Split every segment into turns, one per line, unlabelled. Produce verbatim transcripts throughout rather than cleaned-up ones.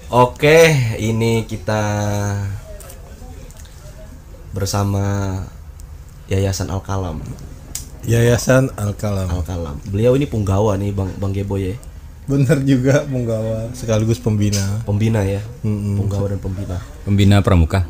Oke, ini kita bersama Yayasan Al-Kalam.
Yayasan Al-Kalam.
Al-Kalam. Beliau ini punggawa nih, Bang Bang Geboy ya.
Bener juga, punggawa sekaligus pembina.
Pembina ya.
Mm-mm.
Punggawa dan pembina.
Pembina pramuka.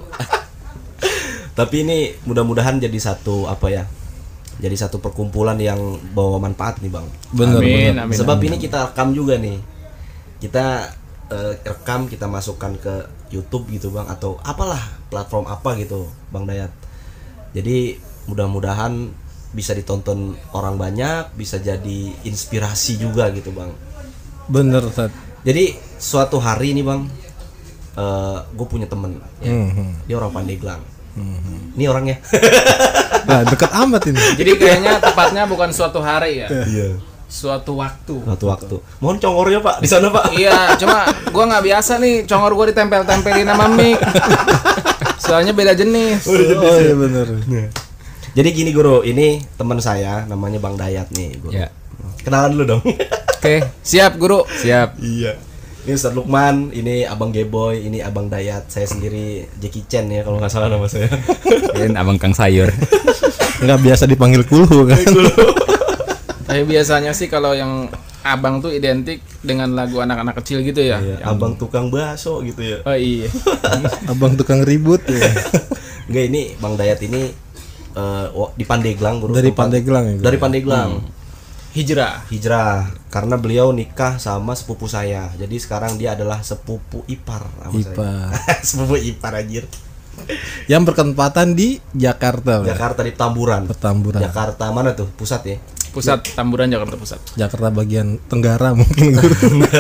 Tapi ini mudah-mudahan jadi satu apa ya? Jadi satu perkumpulan yang bawa manfaat nih, Bang.
Bener,
Amin,
bener.
amin.
Sebab
amin.
ini kita rekam juga nih. Kita eh, rekam, kita masukkan ke YouTube gitu, Bang, atau apalah platform apa gitu, Bang Dayat. Jadi mudah-mudahan bisa ditonton orang banyak, bisa jadi inspirasi juga gitu, Bang.
Bener, Sat.
Jadi suatu hari nih, Bang, eh gue punya temen ya.
Mhm.
Dia orang Pandeglang.
Mhm.
Ini orangnya.
Nah, dekat amat ini.
Jadi kayaknya tepatnya bukan suatu hari ya,
Iya.
suatu waktu.
Suatu waktu. Mohon congornya, Pak, di sana, Pak.
Iya, cuma gua nggak biasa nih congor gua ditempel-tempelin sama mic. Soalnya beda jenis.
Oh iya bener.
Jadi gini, Guru, ini teman saya namanya Bang Dayat nih, Guru.
Ya.
Kenalan dulu dong.
Oke, siap guru.
Siap.
Iya. Ini Ustaz Lukman, ini Abang Geboy, ini Abang Dayat. Saya sendiri Jackie Chan ya kalau nggak salah nama saya.
Dan abang Kang Sayur.
Nggak biasa dipanggil kulu kan.
Tapi biasanya sih kalau yang abang tuh identik dengan lagu anak-anak kecil gitu ya.
Iya, Abang tukang bakso gitu ya.
Oh iya.
Abang tukang ribut ya.
Enggak, ini Bang Dayat ini eh, wa- di Pandeglang, Guru.
Dari
Tempat-
Pandeglang ya. Guru?
Dari Pandeglang.
Hijrah.
Hijrah karena beliau nikah sama sepupu saya. Jadi sekarang dia adalah sepupu ipar sama
Ipar.
saya. Sepupu ipar anjir.
Yang berketempatan di Jakarta. Pak.
Jakarta di Petamburan.
Petamburan.
Jakarta mana tuh? Pusat ya?
Pusat Tamburan, Jakarta Pusat.
Jakarta bagian Tenggara mungkin Guru.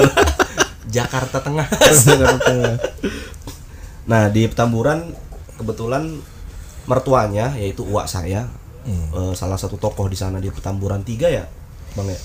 Jakarta Tengah.
Jakarta.
Nah, di Petamburan kebetulan mertuanya yaitu uak saya, eh, salah satu tokoh di sana di Petamburan tiga ya, Bang ya.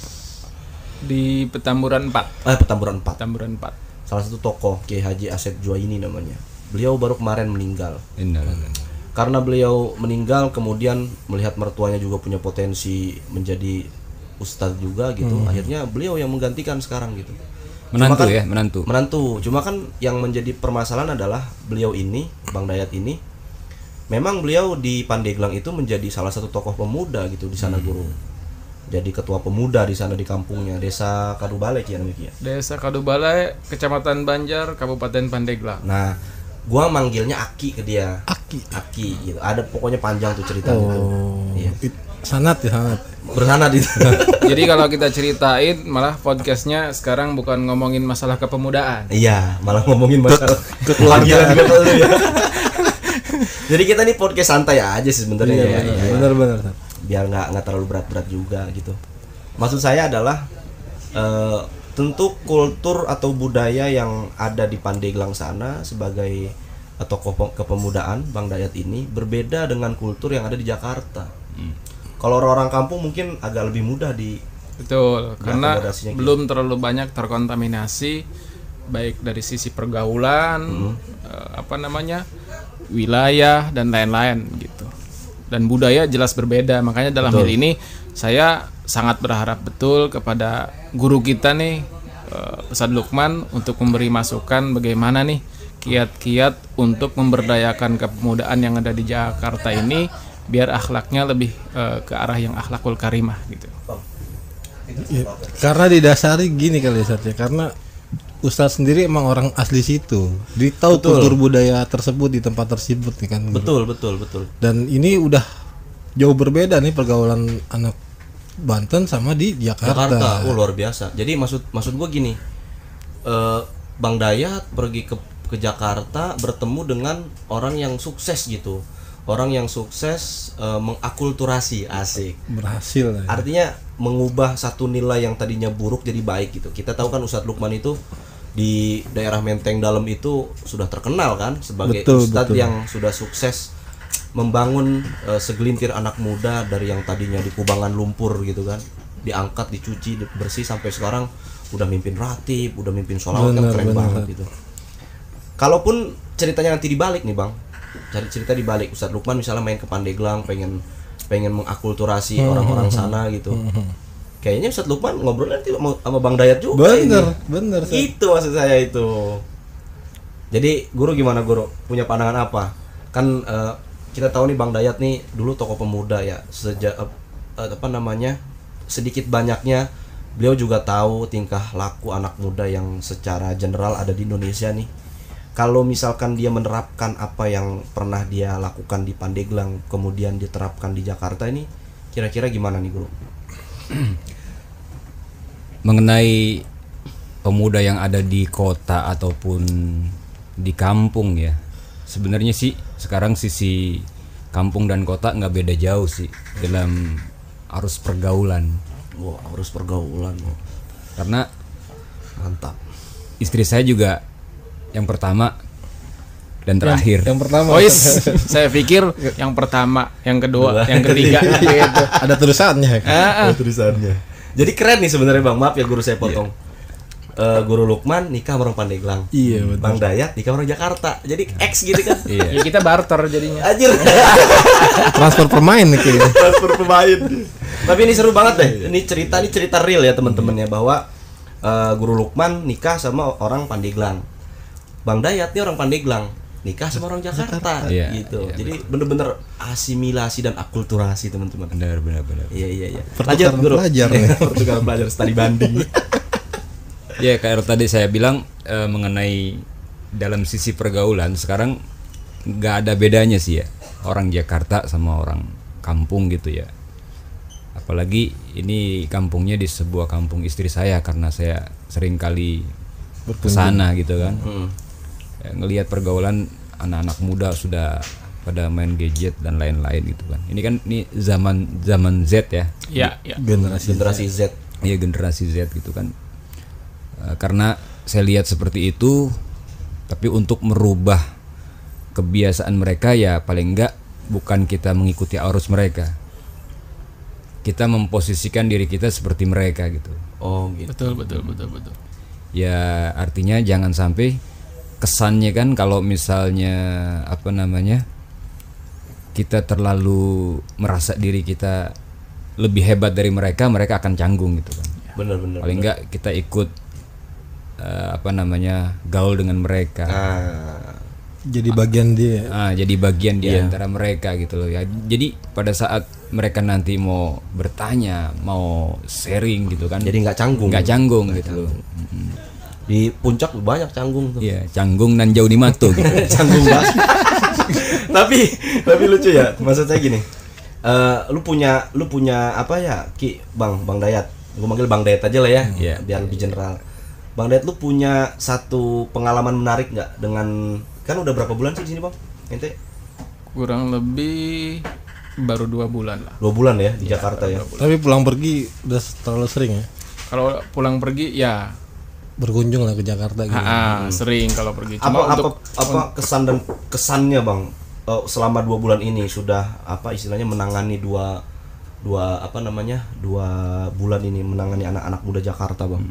Di Petamburan empat.
Eh, Petamburan empat.
Petamburan empat.
Salah satu tokoh Kiai Haji Asep Juwaini namanya. Beliau baru kemarin meninggal.
Innalillahi.
Karena beliau meninggal, kemudian melihat mertuanya juga punya potensi menjadi ustadz juga gitu. Akhirnya beliau yang menggantikan sekarang gitu. Cuma
Menantu
kan-
ya, menantu.
Menantu. Cuma kan yang menjadi permasalahan adalah beliau ini, Bang Dayat ini, memang beliau di Pandeglang itu menjadi salah satu tokoh pemuda gitu di sana, Guru. Jadi ketua pemuda di sana di kampungnya, Desa Kadubale ya namanya.
Desa Kadubale, Kecamatan Banjar, Kabupaten Pandeglang.
Nah, gua manggilnya Aki ke dia.
Aki.
Aki gitu. Ada pokoknya panjang tuh cerita gitu.
Oh.
Iya.
It- sanat ya sanat.
Bersanad itu.
Jadi kalau kita ceritain malah podcastnya sekarang bukan ngomongin masalah kepemudaan.
Iya, malah ngomongin masalah kekeluargaan gitu ya. Jadi kita nih podcast santai aja sih sebenarnya ya. Iya.
Benar-benar. Sat.
Biar nggak nggak terlalu berat-berat juga gitu. Maksud saya adalah eh, tentu kultur atau budaya yang ada di Pandeglang sana sebagai eh, tokoh pe- kepemudaan Bang Dayat ini berbeda dengan kultur yang ada di Jakarta. Kalau orang-orang kampung mungkin agak lebih mudah di
Betul, karena
akomodasinya gitu.
belum terlalu banyak terkontaminasi baik dari sisi pergaulan, eh, apa namanya, wilayah dan lain-lain gitu. Dan budaya jelas berbeda. Makanya dalam
Betul.
hal ini saya sangat berharap betul kepada guru kita nih, eh, Ustaz Lukman, untuk memberi masukan bagaimana nih kiat-kiat untuk memberdayakan kepemudaan yang ada di Jakarta ini biar akhlaknya lebih eh, ke arah yang akhlakul karimah gitu.
Ya, karena didasari gini kali ya Sat, ya. Karena Ustadz sendiri emang orang asli situ. Dia tahu
Betul.
kultur budaya tersebut di tempat tersebut nih kan. Guru.
betul betul betul.
Dan ini udah jauh berbeda nih pergaulan anak Banten sama di Jakarta.
Jakarta, oh luar biasa. Jadi maksud maksud gua gini, eh, Bang Dayat pergi ke ke Jakarta bertemu dengan orang yang sukses gitu, orang yang sukses eh, mengakulturasi, asik.
Berhasil lah ya.
Artinya mengubah satu nilai yang tadinya buruk jadi baik gitu. Kita tahu kan Ustadz Lukman itu di daerah Menteng Dalam itu sudah terkenal kan sebagai
Betul,
ustadz
betul.
yang sudah sukses membangun eh, segelintir anak muda dari yang tadinya di kubangan lumpur gitu kan, diangkat, dicuci, di- bersih sampai sekarang udah mimpin ratib, udah mimpin sholawat, kan
Benar,
keren
benar.
banget gitu. Kalaupun ceritanya nanti dibalik nih Bang, cari cerita dibalik, Ustadz Lukman misalnya main ke Pandeglang, pengen pengen mengakulturasi orang-orang sana gitu. Kayaknya Ustadz Lukman ngobrol nanti sama, sama Bang Dayat juga.
Bener,
ini.
bener. Sat.
Itu maksud saya itu. Jadi guru gimana guru? Punya pandangan apa? Kan uh, kita tahu nih Bang Dayat nih dulu tokoh pemuda ya. Sejak uh, apa namanya? Sedikit banyaknya beliau juga tahu tingkah laku anak muda yang secara general ada di Indonesia nih. Kalau misalkan dia menerapkan apa yang pernah dia lakukan di Pandeglang kemudian diterapkan di Jakarta ini, kira-kira gimana nih guru?
Mengenai pemuda yang ada di kota ataupun di kampung ya, sebenarnya sih sekarang sisi kampung dan kota nggak beda jauh sih dalam arus pergaulan.
Wah, arus pergaulan.
Karena
Mantap.
istri saya juga yang pertama dan terakhir.
Yang pertama.
Oh yes, saya pikir yang pertama, yang kedua, yang ketiga gitu.
Ada tulisannya.
Ah, ah.
Tulisannya. Jadi keren nih sebenarnya Bang. Maaf ya guru saya potong. Eh, guru Lukman nikah sama orang Pandeglang.
Iya, betul.
Bang Dayat nikah sama orang Jakarta. Jadi X gitu kan.
Iya.
Ya kita barter jadinya.
Anjir.
Transfer pemain nih kayaknya.
Transfer pemain. Tapi ini seru banget deh. Ini cerita ini cerita real ya teman-teman ya, bahwa eh, guru Lukman nikah sama orang Pandeglang. Bang Dayat nih orang Pandeglang nikah sama orang Jakarta,
Iya,
gitu.
iya,
Jadi bener-bener asimilasi dan akulturasi teman-teman.
Benar benar benar.
Iya iya iya.
Pertukaran pelajar nih.
Pertukaran pelajar studi banding.
Ya kayak tadi saya bilang eh, mengenai dalam sisi pergaulan sekarang nggak ada bedanya sih ya orang Jakarta sama orang kampung gitu ya. Apalagi ini kampungnya di sebuah kampung istri saya karena saya sering kali kesana gitu kan.
Hmm.
Ya, ngelihat pergaulan anak-anak muda sudah pada main gadget dan lain-lain gitu kan. Ini kan ini zaman zaman Z ya.
Ya, ya.
Generasi
Generasi Z.
Iya generasi Z gitu kan. E, karena saya lihat seperti itu, tapi untuk merubah kebiasaan mereka ya paling enggak bukan kita mengikuti arus mereka. Kita memposisikan diri kita seperti mereka gitu.
Oh gitu.
Betul, betul, betul, betul.
Ya artinya jangan sampai kesannya kan kalau misalnya apa namanya kita terlalu merasa diri kita lebih hebat dari mereka, mereka akan canggung gitu kan.
Bener-bener.
Paling enggak kita ikut uh, apa namanya gaul dengan mereka.
Ah,
jadi bagian dia.
Ah, jadi bagian di
Iya.
antara mereka gitu loh ya. Jadi pada saat mereka nanti mau bertanya, mau sharing gitu kan.
jadi nggak canggung.
nggak canggung gitu loh. Mm-mm.
Di puncak banyak canggung tuh.
Iya, canggung dan jauh di mata gitu.
Canggung banget. tapi tapi lucu ya. Maksud saya gini. eh lu punya lu punya apa ya Ki Bang Bang Dayat. Gue manggil Bang Dayat aja lah ya.
Iya.
Biar lebih general. Bang Dayat, lu punya satu pengalaman menarik nggak dengan, kan udah berapa bulan sih di sini Bang? Ente?
Kurang lebih baru dua bulan lah.
Dua bulan ya di Jakarta ya.
Tapi pulang pergi udah terlalu sering ya.
Kalau pulang pergi ya
Berkunjung lah ke Jakarta gitu.
ah, sering kalau pergi.
Apa
Cuma
apa
untuk
apa kesan dan kesannya Bang eh, selama dua bulan ini sudah apa istilahnya menangani dua dua apa namanya dua bulan ini menangani anak-anak muda Jakarta Bang.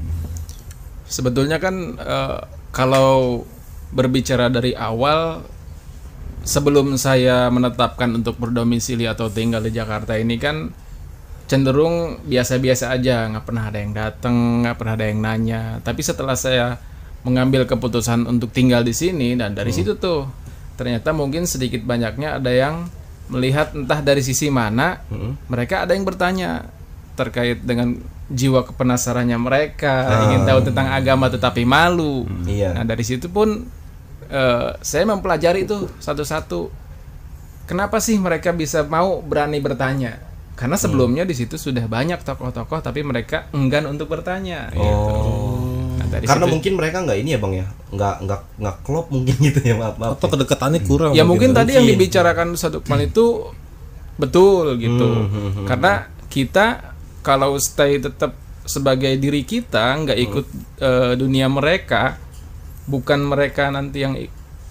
sebetulnya kan eh, kalau berbicara dari awal sebelum saya menetapkan untuk berdomisili atau tinggal di Jakarta ini kan cenderung biasa-biasa aja, nggak pernah ada yang datang, nggak pernah ada yang nanya. Tapi setelah saya mengambil keputusan untuk tinggal di sini dan dari situ tuh ternyata mungkin sedikit banyaknya ada yang melihat entah dari sisi mana, mereka ada yang bertanya terkait dengan jiwa kepenasarannya mereka, ingin tahu tentang agama tetapi malu.
Iya.
Nah dari situ pun eh, saya mempelajari itu satu-satu. Kenapa sih mereka bisa mau berani bertanya? Karena sebelumnya di situ sudah banyak tokoh-tokoh tapi mereka enggan untuk bertanya.
Oh.
Nah, dari
Karena
situ-
mungkin mereka nggak ini ya Bang ya, nggak nggak nggak klop mungkin gitu ya maaf maaf.
Atau kedekatannya kurang.
ya mungkin tadi yang
Mungkin.
dibicarakan Ustadz Lukman itu betul gitu. Karena kita kalau stay tetap sebagai diri kita, nggak ikut eh, dunia mereka, bukan mereka nanti yang i-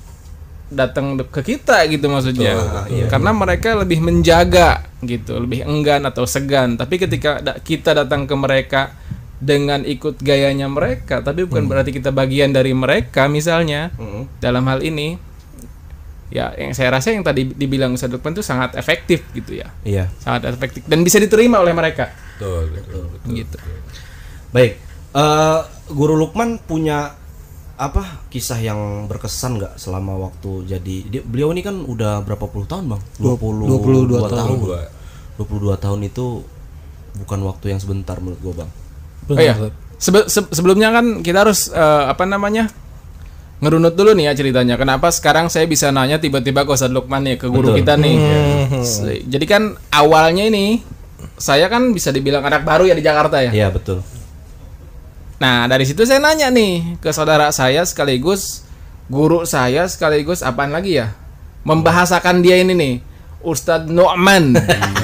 datang ke kita gitu maksudnya. Karena mereka lebih menjaga gitu, lebih enggan atau segan. Tapi ketika da- kita datang ke mereka dengan ikut gayanya mereka, tapi bukan berarti kita bagian dari mereka misalnya. Dalam hal ini ya yang saya rasa yang tadi dibilang Ustadz Lukman itu sangat efektif gitu ya.
Iya.
Sangat efektif dan bisa diterima oleh mereka.
Betul, betul.
Gitu.
Baik. Eh Guru Lukman punya apa kisah yang berkesan nggak selama waktu jadi dia, beliau ini kan udah berapa puluh tahun bang?
dua puluh dua tahun.
dua puluh dua tahun itu bukan waktu yang sebentar menurut gua bang.
Oh iya. Sebe- se- sebelumnya kan kita harus uh, apa namanya ngerunut dulu nih ya ceritanya. Kenapa sekarang saya bisa nanya tiba-tiba ke Ustadz Lukman nih, ke guru
Betul.
kita nih.
Hmm.
Se- Jadi kan awalnya ini saya kan bisa dibilang anak baru ya di Jakarta ya.
Iya betul.
Nah dari situ saya nanya nih ke saudara saya sekaligus guru saya sekaligus apaan lagi ya, membahasakan dia ini nih Ustadz Nu'man.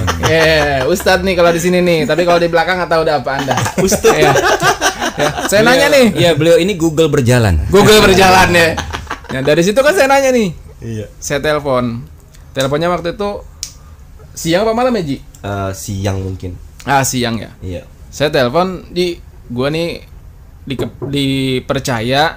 Ya, Ustadz nih kalau di sini nih, tapi kalau di belakang nggak tahu udah apa anda. Ustadz. Ya. Ya, saya nanya nih.
Ya beliau ini Google berjalan.
Google berjalan ya. Nah dari situ kan saya nanya nih.
Iya.
Saya telepon. Teleponnya waktu itu siang apa malam ya Ji?
Eh, siang mungkin.
Ah siang ya.
Iya.
Saya telepon di gua nih di, dipercaya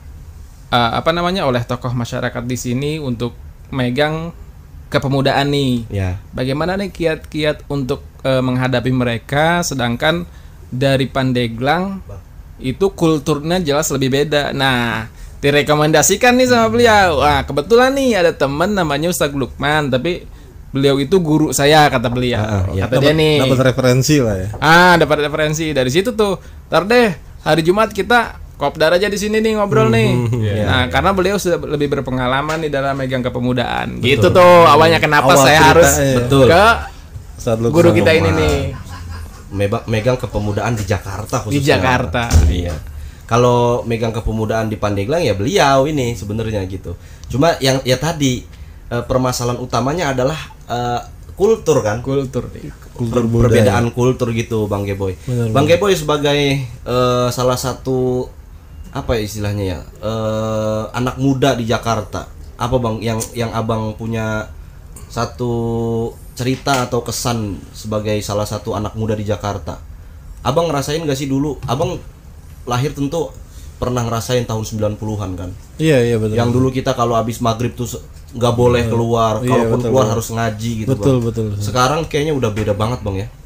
uh, apa namanya oleh tokoh masyarakat di sini untuk megang kepemudaan nih.
Ya.
Bagaimana nih kiat-kiat untuk uh, menghadapi mereka, sedangkan dari Pandeglang itu kulturnya jelas lebih beda. Nah, direkomendasikan nih sama beliau. Wah, kebetulan nih ada temen namanya Ustadz Lukman, tapi beliau itu guru saya kata beliau.
Ah, iya.
Kata dia nih.
Dapat referensi lah ya.
Ah, dapat referensi dari situ tuh. Ntar deh hari Jumat kita kopdar aja di sini nih ngobrol nih. Nah, karena beliau sudah lebih berpengalaman nih dalam megang kepemudaan. Gitu tuh awalnya kenapa
Awal
saya
cerita,
harus
iya.
Betul.
ke
Saat lu
guru
kesana.
kita ini nih
Meba- megang kepemudaan di Jakarta
di
khususnya.
Jakarta.
Iya. Kalau megang kepemudaan di Pandeglang ya beliau ini sebenarnya gitu. Cuma yang ya tadi eh, permasalahan utamanya adalah eh, kultur kan.
Kultur.
Kultur
Per-
budaya.
perbedaan kultur gitu Bang Geboy.
Benar,
Bang Geboy sebagai eh, salah satu apa ya istilahnya ya eh, anak muda di Jakarta. Apa Bang yang yang Abang punya satu cerita atau kesan sebagai salah satu anak muda di Jakarta? Abang ngerasain gak sih dulu? Abang lahir tentu pernah ngerasain tahun sembilan puluhan kan.
Iya iya betul.
Yang dulu kita kalau habis maghrib tuh se- nggak boleh keluar,
Iya,
kalaupun
betul,
keluar
betul.
harus ngaji gitu
Betul,
Bang.
betul.
Sekarang kayaknya udah beda banget Bang ya.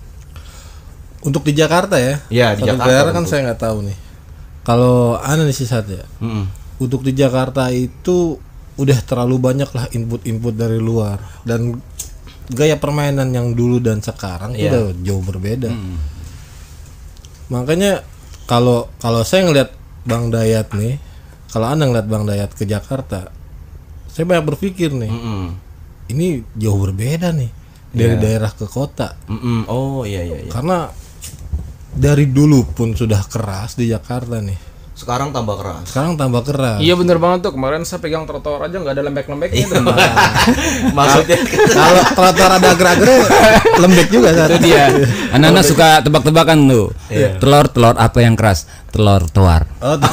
Untuk di Jakarta ya.
Iya, di
Satu
Jakarta
daerah kan
tentu.
saya nggak tahu nih. Kalau ana nih sih ya.
Mm-mm.
Untuk di Jakarta itu udah terlalu banyak lah input-input dari luar dan gaya permainan yang dulu dan sekarang itu
Iya.
udah jauh berbeda. Makanya kalau kalau saya ngelihat Bang Dayat nih, kalau anda ngeliat Bang Dayat ke Jakarta, saya banyak berpikir nih,
Mm-mm.
ini jauh berbeda nih dari
Iya.
daerah ke kota.
Mm-mm. Oh iya iya iya.
Karena dari dulu pun sudah keras di Jakarta nih.
Sekarang tambah keras.
Sekarang tambah keras.
Iya bener banget tuh, kemarin saya pegang trotoar aja nggak ada lembek-lembeknya tuh.
Maksudnya
Kalau trotoar ada gerak-gerak lembek juga saat
Itu dia.
Anak-anak suka tebak-tebakan tuh. Telur telur apa yang keras? Telur toar.
Oh, tuh.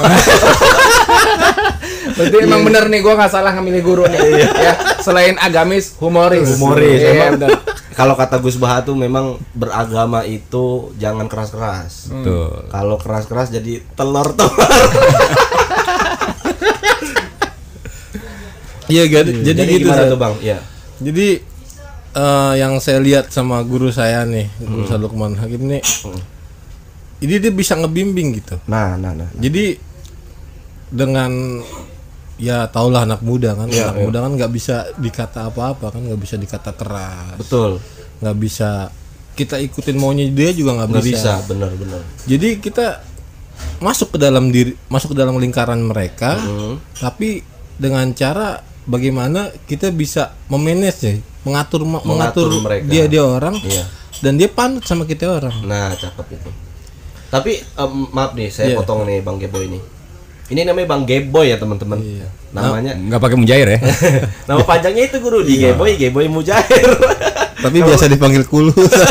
Berarti emang bener nih, gua nggak salah ngambil guru nih. Ya, selain agamis, humoris.
Humoris,
Iya,
emang.
bener.
Kalau kata Gus Baha tuh memang beragama itu jangan keras-keras.
Tuh.
Kalau keras-keras jadi telur telur.
Iya, jadi, jadi
Jadi
gitu.
gimana
Sat.
tuh Bang? Iya.
Jadi eh, yang saya lihat sama guru saya nih, Guru Ustadz Lukman Hakim nih, ini dia bisa ngebimbing gitu.
Nah, nah, nah.
Jadi dengan ya taulah anak muda kan,
Iya,
anak
iya.
muda kan nggak bisa dikata apa-apa kan, nggak bisa dikata keras,
Betul.
nggak bisa kita ikutin maunya dia juga nggak
Nggak
bisa.
bisa, benar-benar.
Jadi kita masuk ke dalam diri, masuk ke dalam lingkaran mereka,
Hmm.
tapi dengan cara bagaimana kita bisa memanage ya, mengatur ma-
Mengatur
mengatur,
mereka.
dia dia orang,
Iya.
dan dia panut sama kita orang.
Nah, cakep itu. Tapi em, maaf nih, saya
Iya.
potong nih Bang Geboy ini. Ini namanya Bang Geboy ya teman-teman.
Iya.
Namanya
Nggak pakai mujair ya?
nama panjangnya itu guru di Geboy, Geboy Mujair.
Tapi biasa dipanggil Kulu.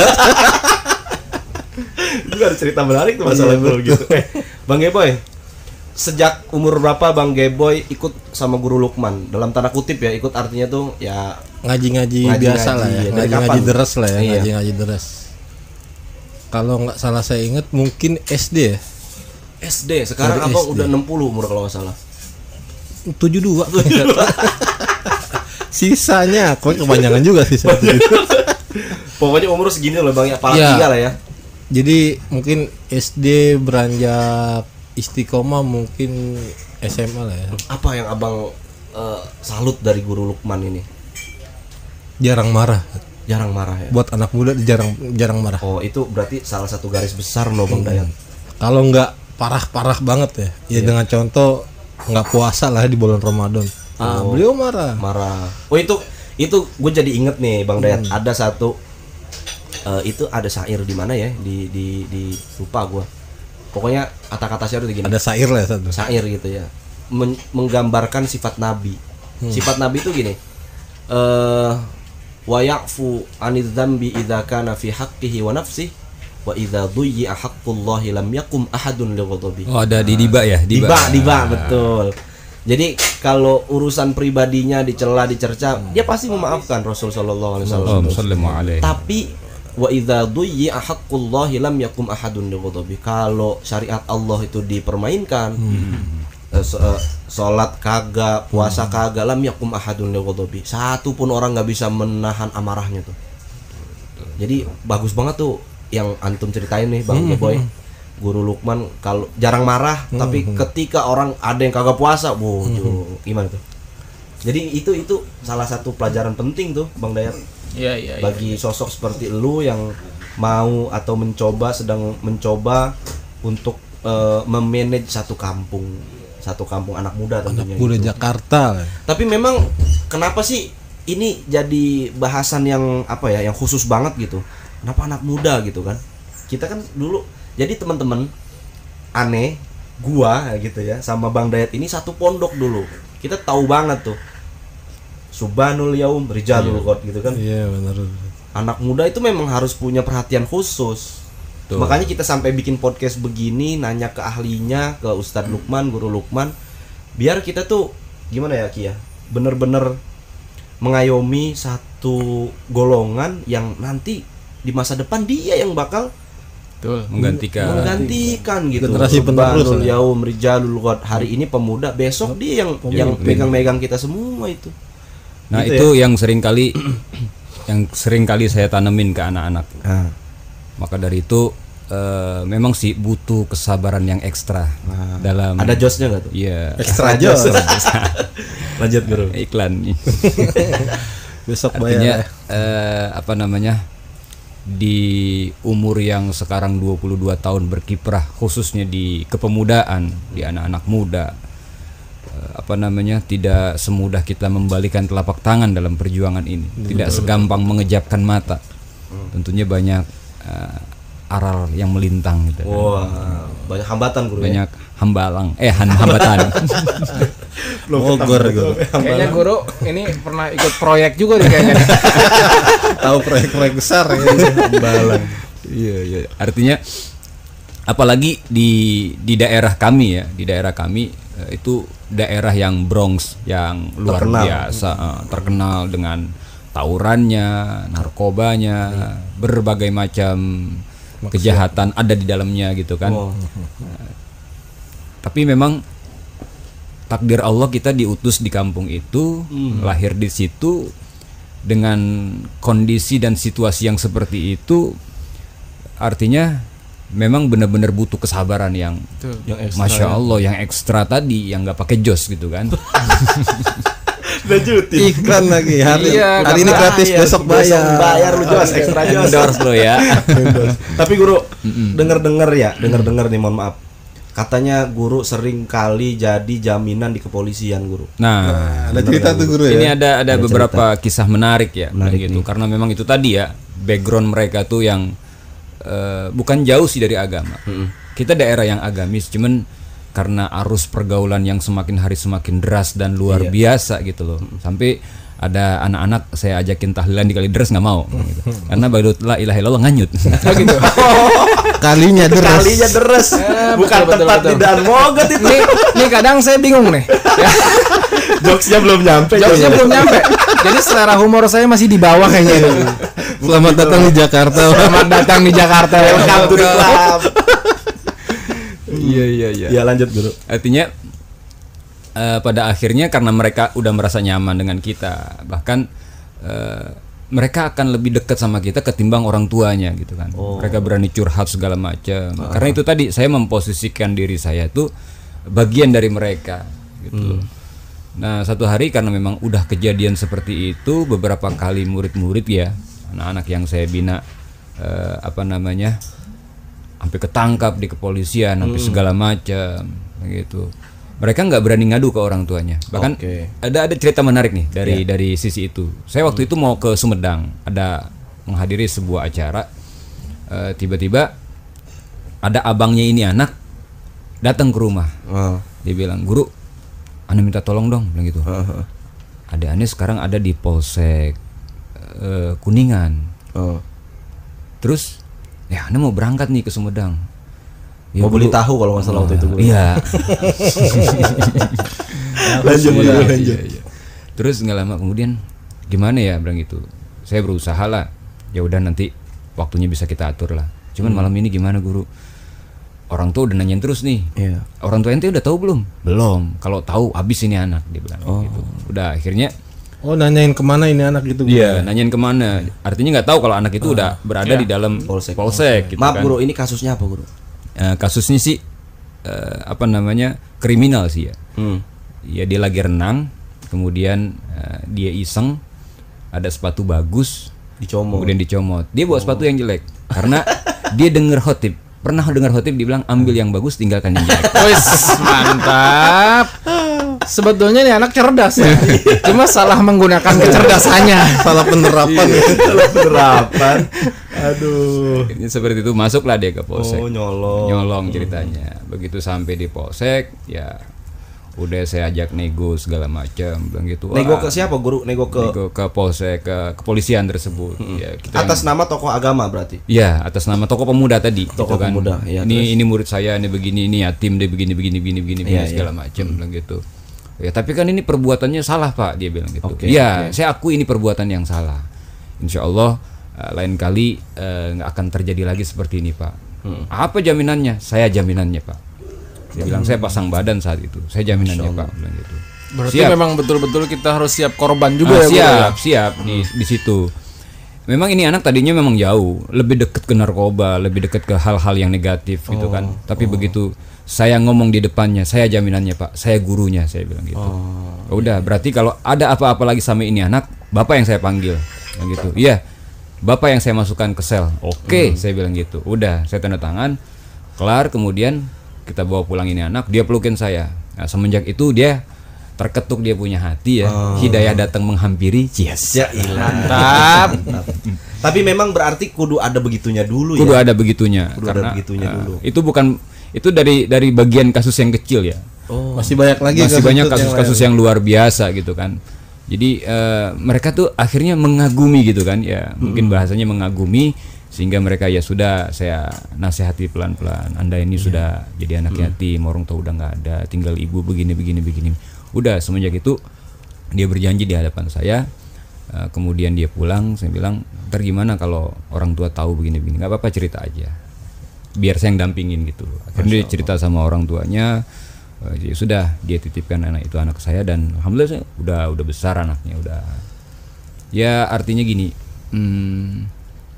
Itu ada cerita menarik tuh masalah guru gitu. Eh, Bang Geboy, sejak umur berapa Bang Geboy ikut sama Guru Lukman? Dalam tanda kutip ya, ikut artinya tuh ya
ngaji-ngaji
Ngaji-ngaji,
biasa lah ya,
ya. Dari
ngaji-ngaji
kapan?
deres lah ya,
Iya.
ngaji-ngaji deres. Kalau nggak salah saya ingat mungkin S D ya,
S D. Sekarang
Dari
Abang
S D.
udah enam puluh umur kalau nggak salah.
tujuh puluh dua. Sisanya, kok kepanjangan juga sisa.
Pokoknya umur segini loh Bang ya, pala
Iya.
tiga lah ya.
Jadi mungkin S D beranjak istiqomah mungkin S M A lah ya.
Apa yang abang uh, salut dari Guru Lukman ini?
Jarang marah.
Jarang marah ya.
Buat anak muda jarang jarang marah.
Oh itu berarti salah satu garis besar no Bang Dayat.
Kalau nggak parah-parah banget ya, ya dengan contoh nggak puasa lah di bulan Ramadan. Ah,
Oh.
beliau marah.
Marah. Oh itu itu gue jadi inget nih Bang Dayat. Ada satu uh, itu ada syair di mana ya? Di di di lupa gue. Pokoknya kata-kata syair itu gini.
Ada syair lah ya satu.
Syair gitu ya. Men- menggambarkan sifat Nabi. Sifat Nabi itu gini. Eh wa ya'fu 'anidz dzambi idza kana fi haqqihi wa nafsihi wa idza dhuyya haqqullahi lam yakum ahadun li ghadabi.
Oh, ada di Diba ya?
Diba, diba, betul. Jadi kalau urusan pribadinya dicela, dicerca, dia pasti memaafkan Rasul sallallahu alaihi wasallam.
Oh, sallallahu alaihi.
Tapi wa idza dhuyya haqqullahi lam yakum ahadun li ghadabi. Kalau syariat Allah itu dipermainkan, eh, so- eh, sholat kagak, puasa kagak, lam yakum ahadun li ghadabi. Satu pun orang nggak bisa menahan amarahnya tuh. Jadi bagus banget tuh yang antum ceritain nih Bang ya Boy. Guru Lukman kalau jarang marah, tapi ketika orang ada yang kagak puasa, wow, jo, gimana tuh? Jadi itu itu salah satu pelajaran penting tuh Bang Dayat.
Iya, iya, iya.
Bagi sosok seperti lu yang mau atau mencoba sedang mencoba untuk eh, memanage satu kampung, satu kampung anak muda tentunya.
Udah
gitu.
Jakarta lah.
Tapi memang kenapa sih ini jadi bahasan yang apa ya, yang khusus banget gitu? Kenapa anak muda gitu kan? Kita kan dulu jadi teman-teman aneh, gua gitu ya, sama Bang Dayat ini satu pondok dulu. Kita tahu banget tuh. Subhanul yaum rijalul ghad gitu kan.
Iya benar.
Anak muda itu memang harus punya perhatian khusus.
Tuh.
Makanya kita sampai bikin podcast begini, nanya ke ahlinya, ke Ustadz Lukman, Guru Lukman, biar kita tuh gimana ya Ki ya, bener-bener mengayomi satu golongan yang nanti di masa depan dia yang bakal
Betul.
Menggantikan.
menggantikan gitu.
Generasi penerus,
Subhanul
ya.
yaum rijalul ghad. Hari ini pemuda, besok dia yang yang megang-megang kita semua itu.
Nah,
Gitu
itu yang sering kali yang sering kali saya tanemin ke anak-anak.
Nah,
Maka dari itu eh, memang sih butuh kesabaran yang ekstra dalam
ada josnya nggak tuh?
Iya.
Ekstra jos.
Lanjut Guru.
Iklan.
Besok
Artinya
bayar.
eh, apa namanya? Di umur yang sekarang dua puluh dua tahun berkiprah khususnya di kepemudaan, di anak-anak muda. eh, apa namanya? Tidak semudah kita membalikan telapak tangan dalam perjuangan ini. Tidak segampang mengejapkan mata. Tentunya banyak eh, aral yang melintang gitu.
Wah, banyak hambatan Guru. Ya?
Banyak hambalang, eh han hambatan.
Bogor gitu.
Kayaknya guru ini pernah ikut proyek juga nih kayaknya.
Tahu proyek-proyek besar ya. Balang.
Iya, iya. Artinya apalagi di di daerah kami ya, di daerah kami eh, itu daerah yang Bronx yang luar
Terkenal.
biasa, eh, terkenal dengan tawurannya, narkobanya, berbagai macam kejahatan ada di dalamnya gitu kan.
Oh.
Eh, Tapi memang takdir Allah kita diutus di kampung itu, lahir di situ dengan kondisi dan situasi yang seperti itu, artinya memang benar-benar butuh kesabaran yang,
Yang ekstra,
masya
ya.
Allah, yang ekstra tadi, yang nggak pakai jos gitu kan.
Lanjutin.
Iklan lagi hari.
Iya,
hari ini
karena
gratis,
ya,
besok
besok
bayar.
bayar lu jos, ekstra jos.
Endorse lo ya.
Tapi Guru, denger-denger ya, denger-denger nih, mohon maaf. Katanya Guru sering kali jadi jaminan di kepolisian Guru.
Nah,
Ada cerita tuh guru ya.
ini ada ada beberapa kisah menarik ya,
Menarik
gitu. Karena memang itu tadi ya, background mereka tuh yang eh, bukan jauh sih dari agama. Kita daerah yang agamis, cuman karena arus pergaulan yang semakin hari semakin deras dan luar biasa gitu loh. Sampai ada anak-anak saya ajakin tahlilan di Kalideres nggak mau, gitu. Karena baru la ilaha illallah nganyut.
Kalinya deras.
Kalinya deres. Bukan
betul,
tempat
betul.
di Dan Mogot itu.
Nih, nih kadang saya bingung nih. Ya,
Jokesnya belum nyampe.
jokesnya belum nyampe. Jadi selera humor saya masih di bawah kayaknya ini.
Selamat datang di Jakarta.
Selamat datang di Jakarta.
Welcome to the club.
Iya iya iya.
Ya lanjut Guru.
Artinya eh, pada akhirnya karena mereka udah merasa nyaman dengan kita, bahkan eh, mereka akan lebih dekat sama kita ketimbang orang tuanya gitu kan. Mereka berani curhat segala macam. Karena itu tadi saya memposisikan diri saya itu bagian dari mereka. gitu. Nah satu hari karena memang udah kejadian seperti itu beberapa kali murid-murid ya, anak-anak yang saya bina eh, apa namanya sampai ketangkap di kepolisian, sampai segala macam gitu. Mereka nggak berani ngadu ke orang tuanya. Bahkan
Oke.
ada ada cerita menarik nih dari dari sisi itu. Saya waktu itu mau ke Sumedang, ada menghadiri sebuah acara. Eh, tiba-tiba ada abangnya ini anak datang ke rumah.
Oh.
Dia bilang, "Guru, Ane minta tolong dong," bilang gitu.
Heeh.
Adik Ane sekarang ada di Polsek eh, Kuningan.
Oh.
Terus ya Ane mau berangkat nih ke Sumedang. Ya,
Mau beli
Guru.
tahu kalau nggak salah waktu itu. Guru.
Iya.
Lanjut,
Iya,
Guru,
iya,
lanjut.
iya. Terus nggak lama kemudian gimana ya bilang gitu. Saya berusaha lah. Ya udah nanti waktunya bisa kita atur lah. Cuman malam ini gimana Guru? Orang tua udah nanyain terus nih.
Iya.
Orang tua ente udah tahu belum? Belum. Kalau tahu habis ini anak, dia bilang gitu. Udah akhirnya
Oh, nanyain kemana ini anak gitu. Guru?
dia nanyain kemana. Artinya nggak tahu kalau anak itu udah berada
Iya.
di dalam
Polsek.
polsek, gitu
Maaf
kan.
Guru, ini kasusnya apa Guru?
Eh, kasusnya sih eh, apa namanya kriminal sih ya.
Hmm.
Ya dia lagi renang, kemudian eh, dia iseng ada sepatu bagus,
Dicomot.
kemudian dicomot. Dia bawa sepatu yang jelek karena dia denger khotib. Pernah dengar khotib dibilang ambil yang bagus, tinggalkan yang jelek.
Wis, mantap. Sebetulnya nih anak cerdas ya. Cuma salah menggunakan kecerdasannya.
Salah penerapan.
Salah penerapan. Aduh.
Ini seperti itu, masuklah dia ke polsek.
Oh, nyolong.
Nyolong ceritanya. Begitu sampai di polsek, ya udah saya ajak nego segala macam, bilang gitu.
Nego
"Wah,
ke siapa Guru? Nego ke
nego ke polsek, ke kepolisian tersebut. Ya, kita
atas nama tokoh agama berarti.
ya atas nama tokoh pemuda tadi.
Tokoh
gitu kan.
pemuda, ya,
ini ini murid saya, ini begini, ini yatim, dia begini begini begini begini, begini
Iya,
segala macam, bilang gitu. Ya tapi kan ini perbuatannya salah Pak, dia bilang gitu.
Oke,
ya
oke.
saya akui ini perbuatan yang salah. Insya Allah eh, lain kali eh, nggak akan terjadi lagi seperti ini Pak. Apa jaminannya? Saya jaminannya Pak. Dia bilang saya pasang badan saat itu. Saya jaminannya Pak, bilang gitu.
Berarti
Siap.
memang betul-betul kita harus siap korban juga
Ah,
ya, Guru,
siap,
ya?
siap di di situ. Memang ini anak tadinya memang jauh, lebih dekat ke narkoba, lebih dekat ke hal-hal yang negatif gitu kan. Tapi begitu saya ngomong di depannya, saya jaminannya Pak, saya gurunya, saya bilang gitu. Udah, berarti kalau ada apa-apa lagi sama ini anak, Bapak yang saya panggil, bilang gitu. Iya, Bapak yang saya masukkan ke sel. Oke, saya bilang gitu. Udah, saya tanda tangan, kelar, kemudian kita bawa pulang ini anak, dia pelukin saya. Nah, semenjak itu dia terketuk, dia punya hati ya. Hidayah datang menghampiri. Yes.
Ya ilah.
Mantap.
Tapi memang berarti kudu ada begitunya dulu
Kudu
ya.
ada begitunya.
Kudu ada begitunya
eh,
dulu.
Itu bukan itu dari dari bagian kasus yang kecil ya.
Oh.
Masih banyak lagi
Masih
kasus
banyak
yang
kasus-kasus
lain.
yang luar biasa gitu kan. Jadi eh, mereka tuh akhirnya mengagumi gitu kan ya. Mungkin bahasanya mengagumi, sehingga mereka ya sudah, saya nasihati pelan-pelan. Anda ini sudah jadi anak yatim, orang tua udah nggak ada, tinggal ibu begini begini begini. Udah, semenjak itu dia berjanji di hadapan saya. Uh, kemudian dia pulang, saya bilang, ntar gimana kalau orang tua tahu begini begini? Nggak apa-apa, cerita aja. Biar saya yang dampingin gitu. Akhirnya dia cerita sama orang tuanya. Uh, ya sudah, dia titipkan anak itu anak saya, dan alhamdulillah saya udah udah besar anaknya, udah. Ya artinya gini. Hmm,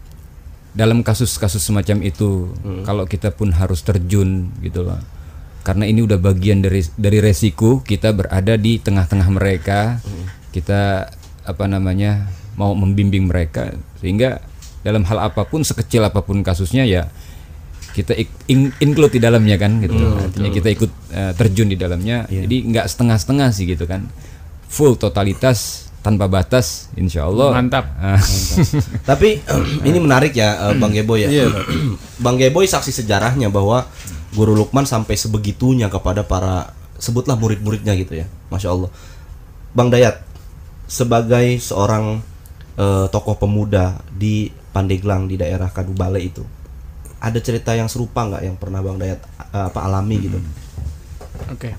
dalam kasus-kasus semacam itu, hmm. kalau kita pun harus terjun gitu loh, karena ini udah bagian dari dari resiko kita berada di tengah-tengah mereka, hmm. kita apa namanya mau membimbing mereka, sehingga dalam hal apapun, sekecil apapun kasusnya ya kita in, include di dalamnya kan gitu, hmm, artinya kita ikut uh, terjun di dalamnya, yeah. Jadi nggak setengah-setengah sih gitu kan, full totalitas tanpa batas, insya Allah.
Mantap.
Tapi ini menarik ya, Bang Geboy ya.
Iya.
Bang Geboy saksi sejarahnya bahwa Guru Lukman sampai sebegitunya kepada para, sebutlah murid-muridnya gitu ya, masya Allah. Bang Dayat, sebagai seorang uh, tokoh pemuda di Pandeglang, di daerah Kadubale itu, ada cerita yang serupa nggak yang pernah Bang Dayat uh, apa alami gitu?
Oke.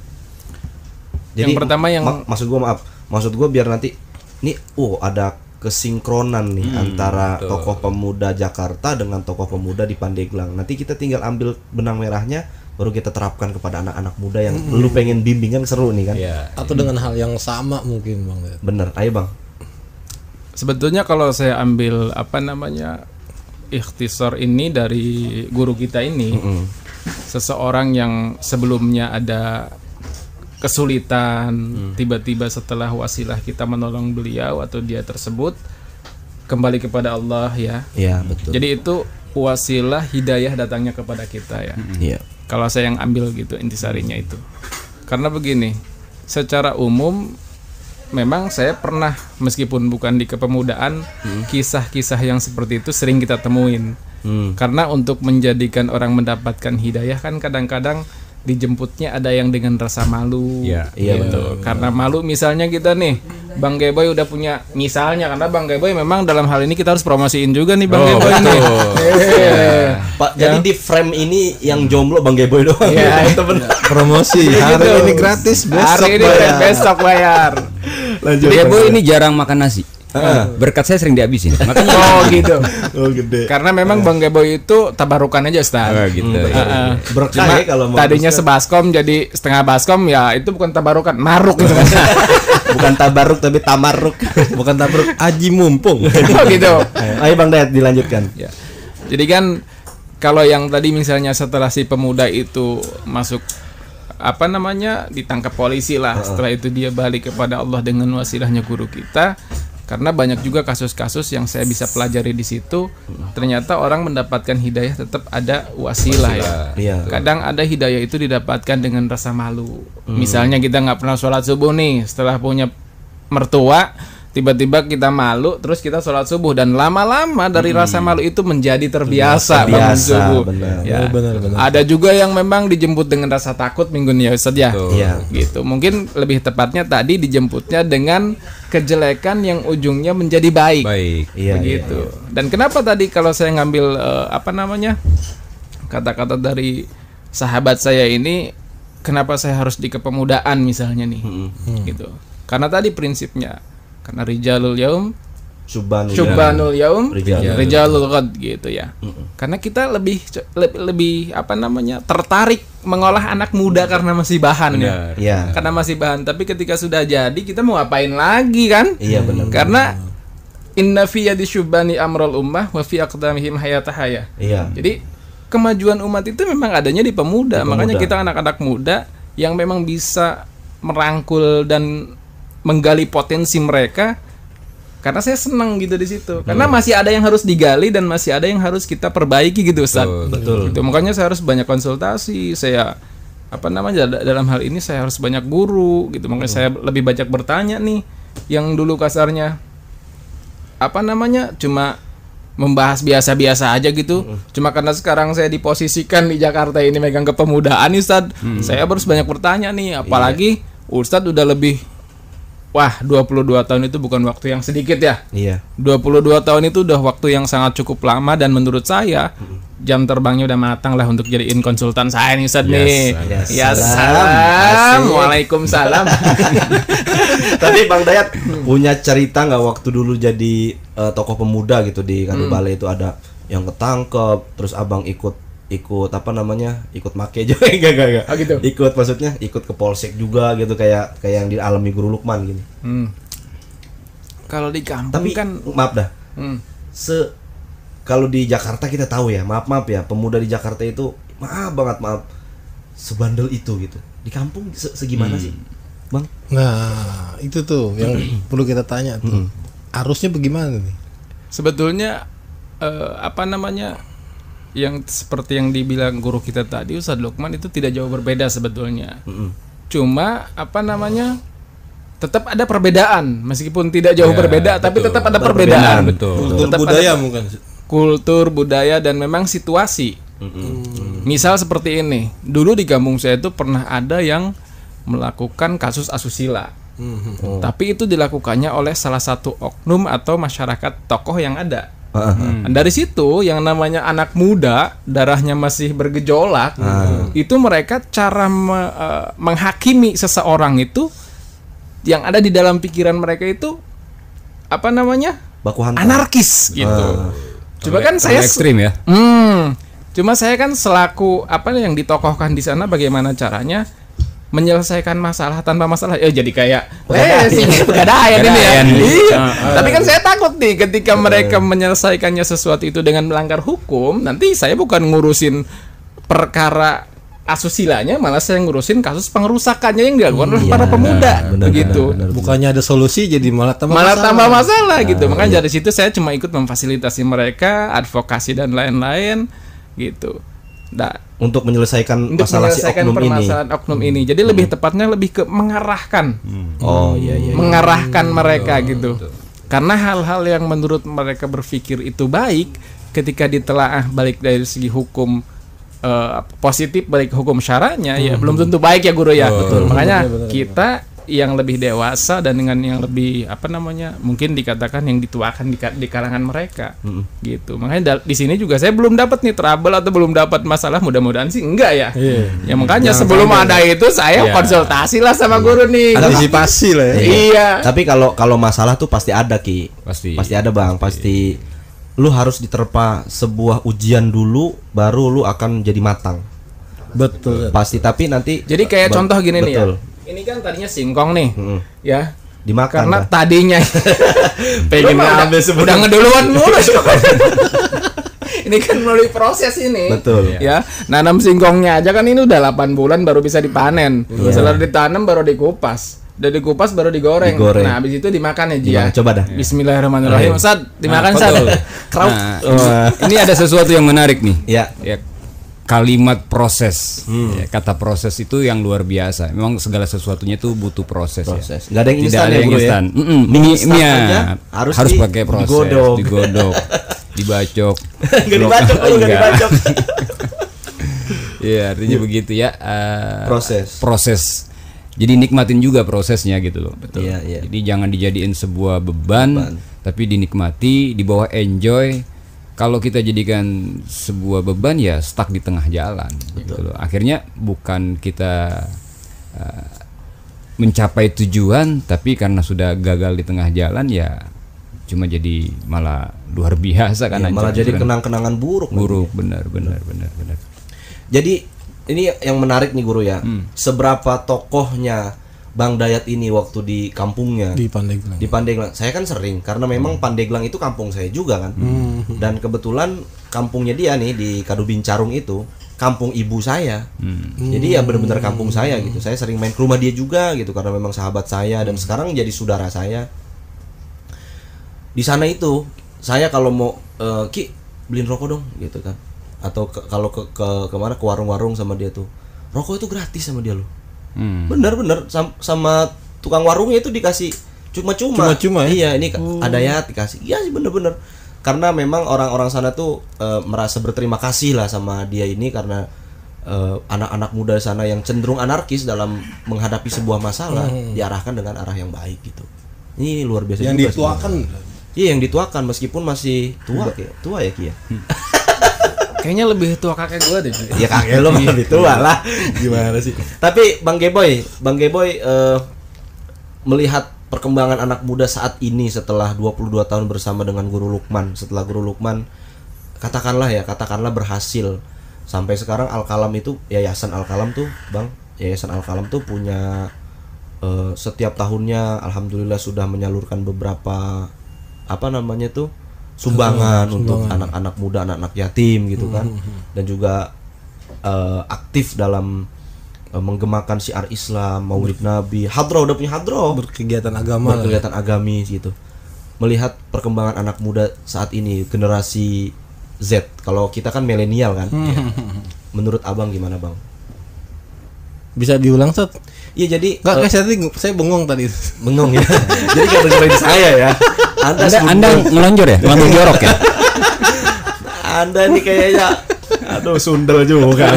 Jadi
Yang pertama yang-
mak- maksud gua maaf, maksud gua biar nanti nih, oh ada kesinkronan nih antara
betul.
tokoh pemuda Jakarta dengan tokoh pemuda di Pandeglang. Nanti kita tinggal ambil benang merahnya, baru kita terapkan kepada anak-anak muda yang lu pengen bimbingan, seru nih kan?
Ya,
Atau dengan hal yang sama mungkin Bang.
Bener, ayo Bang.
Sebetulnya kalau saya ambil apa namanya ikhtisar ini dari guru kita ini, seseorang yang sebelumnya ada kesulitan, tiba-tiba setelah wasilah kita menolong beliau atau dia tersebut kembali kepada Allah ya.
Iya, betul.
Jadi itu wasilah hidayah datangnya kepada kita ya.
Iya.
Kalau saya yang ambil gitu intisarinya itu. Karena begini, secara umum memang saya pernah meskipun bukan di kepemudaan, kisah-kisah yang seperti itu sering kita temuin.
Hmm.
Karena untuk menjadikan orang mendapatkan hidayah kan kadang-kadang dijemputnya ada yang dengan rasa malu.
Iya,
iya,
gitu. Karena malu misalnya kita nih, Bang Geboy udah punya misalnya karena Bang Geboy memang dalam hal ini kita harus promosiin juga nih Bang
Oh,
Geboy nih.
Iya. Pak, jadi di frame ini yang jomblo Bang Geboy doang.
Iya,
itu benar.
Promosi hari
Gitu.
ini gratis, besok
Hari ini
bayar.
dan besok bayar.
Lanjut.
Geboy ini jarang makan nasi. Berkat saya sering dihabisin. Makanya
Oh gitu.
Oh, gede.
Karena memang Bang Geboy itu tabarukan aja Ustaz.
Oh, gitu.
Hmm,
ya.
Heeh.
Berkah
Cuma
ya kalau mau
tadinya
Ustaz.
sebaskom jadi setengah baskom ya itu bukan tabarukan, maruk gitu kan.
Bukan tabaruk tapi tamaruk.
Bukan tabruk, aji mumpung.
Oh gitu.
Ayo Bang Dayat dilanjutkan.
Ya. Jadi kan kalau yang tadi misalnya setelah si pemuda itu masuk apa namanya ditangkap polisi lah, setelah itu dia balik kepada Allah dengan wasilahnya guru kita. Karena banyak juga kasus-kasus yang saya bisa pelajari di situ, ternyata orang mendapatkan hidayah tetap ada wasilah ya.
Iya.
Kadang ada hidayah itu didapatkan dengan rasa malu. Misalnya kita nggak pernah sholat subuh nih, setelah punya mertua, tiba-tiba kita malu, terus kita sholat subuh dan lama-lama dari rasa malu itu menjadi terbiasa bangun
Terbiasa,
subuh.
benar.
Ya.
Benar, benar.
Ada juga yang memang dijemput dengan rasa takut minggu ya Ustaz ya.
Iya.
Gitu. Mungkin lebih tepatnya tadi dijemputnya dengan kejelekan yang ujungnya menjadi baik.
Baik.
Iya.
Begitu. Dan kenapa tadi kalau saya ngambil eh, apa namanya kata-kata dari sahabat saya ini, kenapa saya harus di kepemudaan misalnya nih, gitu. Karena tadi prinsipnya, karena rijalul yaum,
Subhanallah.
syubbanul yaum,
Rijalul.
rijalul ghad gitu ya. Karena kita lebih lebih, lebih apa namanya tertarik mengolah anak muda karena masih bahan ya.
Benar.
Iya.
Karena masih bahan. Tapi ketika sudah jadi kita mau ngapain lagi kan?
Iya benar.
Karena inna fi yadi syubbani amrul ummah wa fi aqdamihim hayatahaya.
Iya.
Jadi kemajuan umat itu memang adanya di pemuda.
Di
Makanya
pemuda.
kita anak-anak muda yang memang bisa merangkul dan menggali potensi mereka. Karena saya senang gitu di situ. Karena masih ada yang harus digali dan masih ada yang harus kita perbaiki gitu Ustaz.
Betul.
Gitu. Makanya saya harus banyak konsultasi. Saya apa namanya da- dalam hal ini saya harus banyak guru gitu. Makanya saya lebih banyak bertanya nih. Yang dulu kasarnya apa namanya cuma membahas biasa-biasa aja gitu. Cuma karena sekarang saya diposisikan di Jakarta ini megang kepemudaan Ustaz, saya harus banyak bertanya nih. Apalagi Ustaz udah lebih, wah dua puluh dua tahun itu bukan waktu yang sedikit ya.
Iya.
dua puluh dua tahun itu udah waktu yang sangat cukup lama dan menurut saya jam terbangnya udah matang lah untuk jadiin konsultan saya nih Ustaz nih.
yes.
Ya
Salam.
salam.
Asik.
Waalaikumsalam.
Tapi Bang Dayat punya cerita nggak waktu dulu jadi eh, tokoh pemuda gitu di Kadu Balai itu ada yang ketangkep, terus abang ikut ikut apa namanya ikut make juga enggak enggak enggak
Oh, gitu.
ikut maksudnya ikut ke polsek juga gitu kayak kayak yang dialami Guru Lukman gini.
Hmm. Kalau di kampung
Tapi
kan
maaf dah,
hmm.
se kalau di Jakarta kita tahu ya, maaf maaf ya, pemuda di Jakarta itu maaf banget maaf sebandel itu gitu. Di kampung se segimana sih, Bang?
Nah, itu tuh yang perlu kita tanya tuh. Harusnya bagaimana nih?
sebetulnya eh, apa namanya yang seperti yang dibilang guru kita tadi Ustadz Lukman itu tidak jauh berbeda sebetulnya.
Mm-mm.
Cuma apa namanya tetap ada perbedaan meskipun tidak jauh
Ya,
berbeda tapi
betul.
tetap ada
Perbedaan,
perbedaan.
betul.
Kultur
Tetap ada
budaya mungkin.
Kultur budaya dan memang situasi. Misal seperti ini, dulu di kampung saya itu pernah ada yang melakukan kasus asusila.
Oh.
Tapi itu dilakukannya oleh salah satu oknum atau masyarakat tokoh yang ada.
Ah, ah.
Dan dari situ yang namanya anak muda, darahnya masih bergejolak, itu mereka cara me- eh, menghakimi seseorang itu yang ada di dalam pikiran mereka itu apa namanya?
Baku hantam.
Anarkis gitu.
Ah.
Coba kan saya
ekstrim ya.
Hmm. Cuma saya kan selaku apa yang ditokohkan di sana bagaimana caranya menyelesaikan masalah tanpa masalah. Eh jadi kayak
Pegadaian.
eh sih pegadaian ini ya.
Pegadaian.
Iya. Tapi kan saya takut nih ketika mereka menyelesaikannya sesuatu itu dengan melanggar hukum, nanti saya bukan ngurusin perkara asustilanya malah saya ngurusin kasus pengerusakannya yang dilakukan oleh
Iya,
para pemuda
benar,
begitu.
benar, benar.
Bukannya ada solusi jadi malah tambah
Malah
masalah.
tambah masalah gitu.
Ah,
Makanya
iya.
dari situ saya cuma ikut memfasilitasi mereka, advokasi dan lain-lain gitu. Nah,
Untuk menyelesaikan
untuk
masalah si
menyelesaikan
oknum ini.
permasalahan oknum ini. Jadi lebih tepatnya lebih ke mengarahkan.
Oh iya iya.
mengarahkan mereka gitu. Karena hal-hal yang menurut mereka berpikir itu baik ketika ditelaah balik dari segi hukum eh, positif balik hukum syara'nya ya belum tentu baik ya guru ya.
Betul.
Makanya
Betul, betul,
kita yang lebih dewasa dan dengan yang lebih apa namanya mungkin dikatakan yang dituakan di, ka- di kalangan mereka gitu. Makanya da- di sini juga saya belum dapat nih trouble atau belum dapat masalah, mudah-mudahan sih enggak ya.
Iya.
Ya makanya
Jangan
sebelum
sampai.
ada itu saya
Iya.
konsultasi lah sama guru nih.
Antisipasi lah ya.
Iya.
Tapi kalau kalau masalah tuh pasti ada Ki.
Pasti.
Pasti ada Bang, pasti. Lu harus diterpa sebuah ujian dulu baru lu akan jadi matang.
Betul.
Pasti tapi nanti
Jadi kayak
Ba-
contoh gini nih ya.
betul.
Ini kan tadinya singkong nih.
Mm-mm.
Ya.
Dimakan
Karena
dah.
tadinya
Pengen
Lu mah
ngambil
udah,
sebelum-
udah ngeduluan mulu. Ini kan melalui proses ini.
Betul.
Ya, nanam singkongnya aja kan ini udah delapan bulan baru bisa dipanen.
Iya.
Setelah ditanam baru dikupas. Udah dikupas baru digoreng.
Digoreng.
Nah, habis itu dimakan ya, Ji ya.
Gimana? Coba dah.
Bismillahirrahmanirrahim.
Iya.
Ustaz, dimakan
Nah,
Ustaz.
betul.
Krauk.
Nah, ini, ini ada sesuatu yang menarik nih.
Ya.
Ya, kalimat proses. Ya, kata proses itu yang luar biasa. Memang segala sesuatunya itu butuh proses,
Proses.
ya.
Nggak ada yang
Tidak
instan
ada
ya,
yang
Bro, ya?
instan. Mm-mm,
Mie
mie-
instan
mie ya,
aja
harus,
harus di-
pakai proses,
digodok.
digodok, dibacok.
Enggak dibacok, lu enggak
Enggak.
dibacok.
Iya, artinya begitu ya. eh,
Proses.
Proses. Jadi nikmatin juga prosesnya gitu loh.
Iya, iya.
Jadi jangan dijadiin sebuah beban,
Beban.
tapi dinikmati, di bawah enjoy. Kalau kita jadikan sebuah beban ya stuck di tengah jalan gitu loh. Akhirnya bukan kita uh, mencapai tujuan, tapi karena sudah gagal di tengah jalan ya cuma jadi malah luar biasa kan,
Iya, malah
hancur
jadi
kan.
kenang-kenangan buruk.
buruk, benar benar benar benar.
Jadi ini yang menarik nih guru ya.
Hmm.
Seberapa tokohnya Bang Dayat ini waktu di kampungnya
Di Pandeglang.
di Pandeglang. Saya kan sering karena memang Pandeglang itu kampung saya juga kan. Dan kebetulan kampungnya dia nih di Kadubin Carung itu kampung ibu saya. Jadi ya benar-benar kampung saya gitu. Saya sering main ke rumah dia juga gitu karena memang sahabat saya dan sekarang jadi saudara saya. Di sana itu saya kalau mau eh, Ki beliin rokok dong gitu kan. Atau ke, kalau ke, ke kemana ke warung-warung sama dia tuh rokok itu gratis sama dia loh.
Hmm.
Bener-bener sam- sama tukang warungnya itu dikasih cuma-cuma.
Cuma-cuma ya?
Iya ini ada ya dikasih. Iya sih bener-bener. Karena memang orang-orang sana tuh eh, merasa berterima kasih lah sama dia ini karena eh, anak-anak muda sana yang cenderung anarkis dalam menghadapi sebuah masalah diarahkan dengan arah yang baik gitu. Ini luar biasa
Yang
juga
dituakan.
sebenarnya. Iya yang dituakan meskipun masih tua ya. Tua ya Ki ya.
Kayaknya lebih tua kakek gua deh.
Ya kakek lo mah lebih tua lah. Gimana sih? Tapi Bang Geboy, Bang Geboy eh, melihat perkembangan anak muda saat ini setelah dua puluh dua tahun bersama dengan Guru Lukman, setelah Guru Lukman katakanlah ya, katakanlah berhasil sampai sekarang Al-Kalam itu Yayasan Al-Kalam tuh, Bang, Yayasan Al-Kalam tuh punya eh, setiap tahunnya alhamdulillah sudah menyalurkan beberapa apa namanya tuh sumbangan untuk anak-anak muda, anak-anak yatim gitu kan, dan juga eh, aktif dalam eh, menggemakan syiar Islam, Maulid Nabi, hadroh udah punya hadroh,
Berkegiatan agama lah.
berkegiatan agamis gitu. Melihat perkembangan anak muda saat ini, generasi Z, kalau kita kan milenial kan, ya. Menurut abang gimana bang?
Bisa diulang Sat?
Iya jadi
Enggak,
eh,
kayak saya tadi saya bengong tadi.
bengong ya. Jadi kalau dengerin saya ya, anda
Anda,
sebelum-
anda ngelonjor ya, ngelonjor jorok ya.
anda nih kayaknya, aduh sundel juga.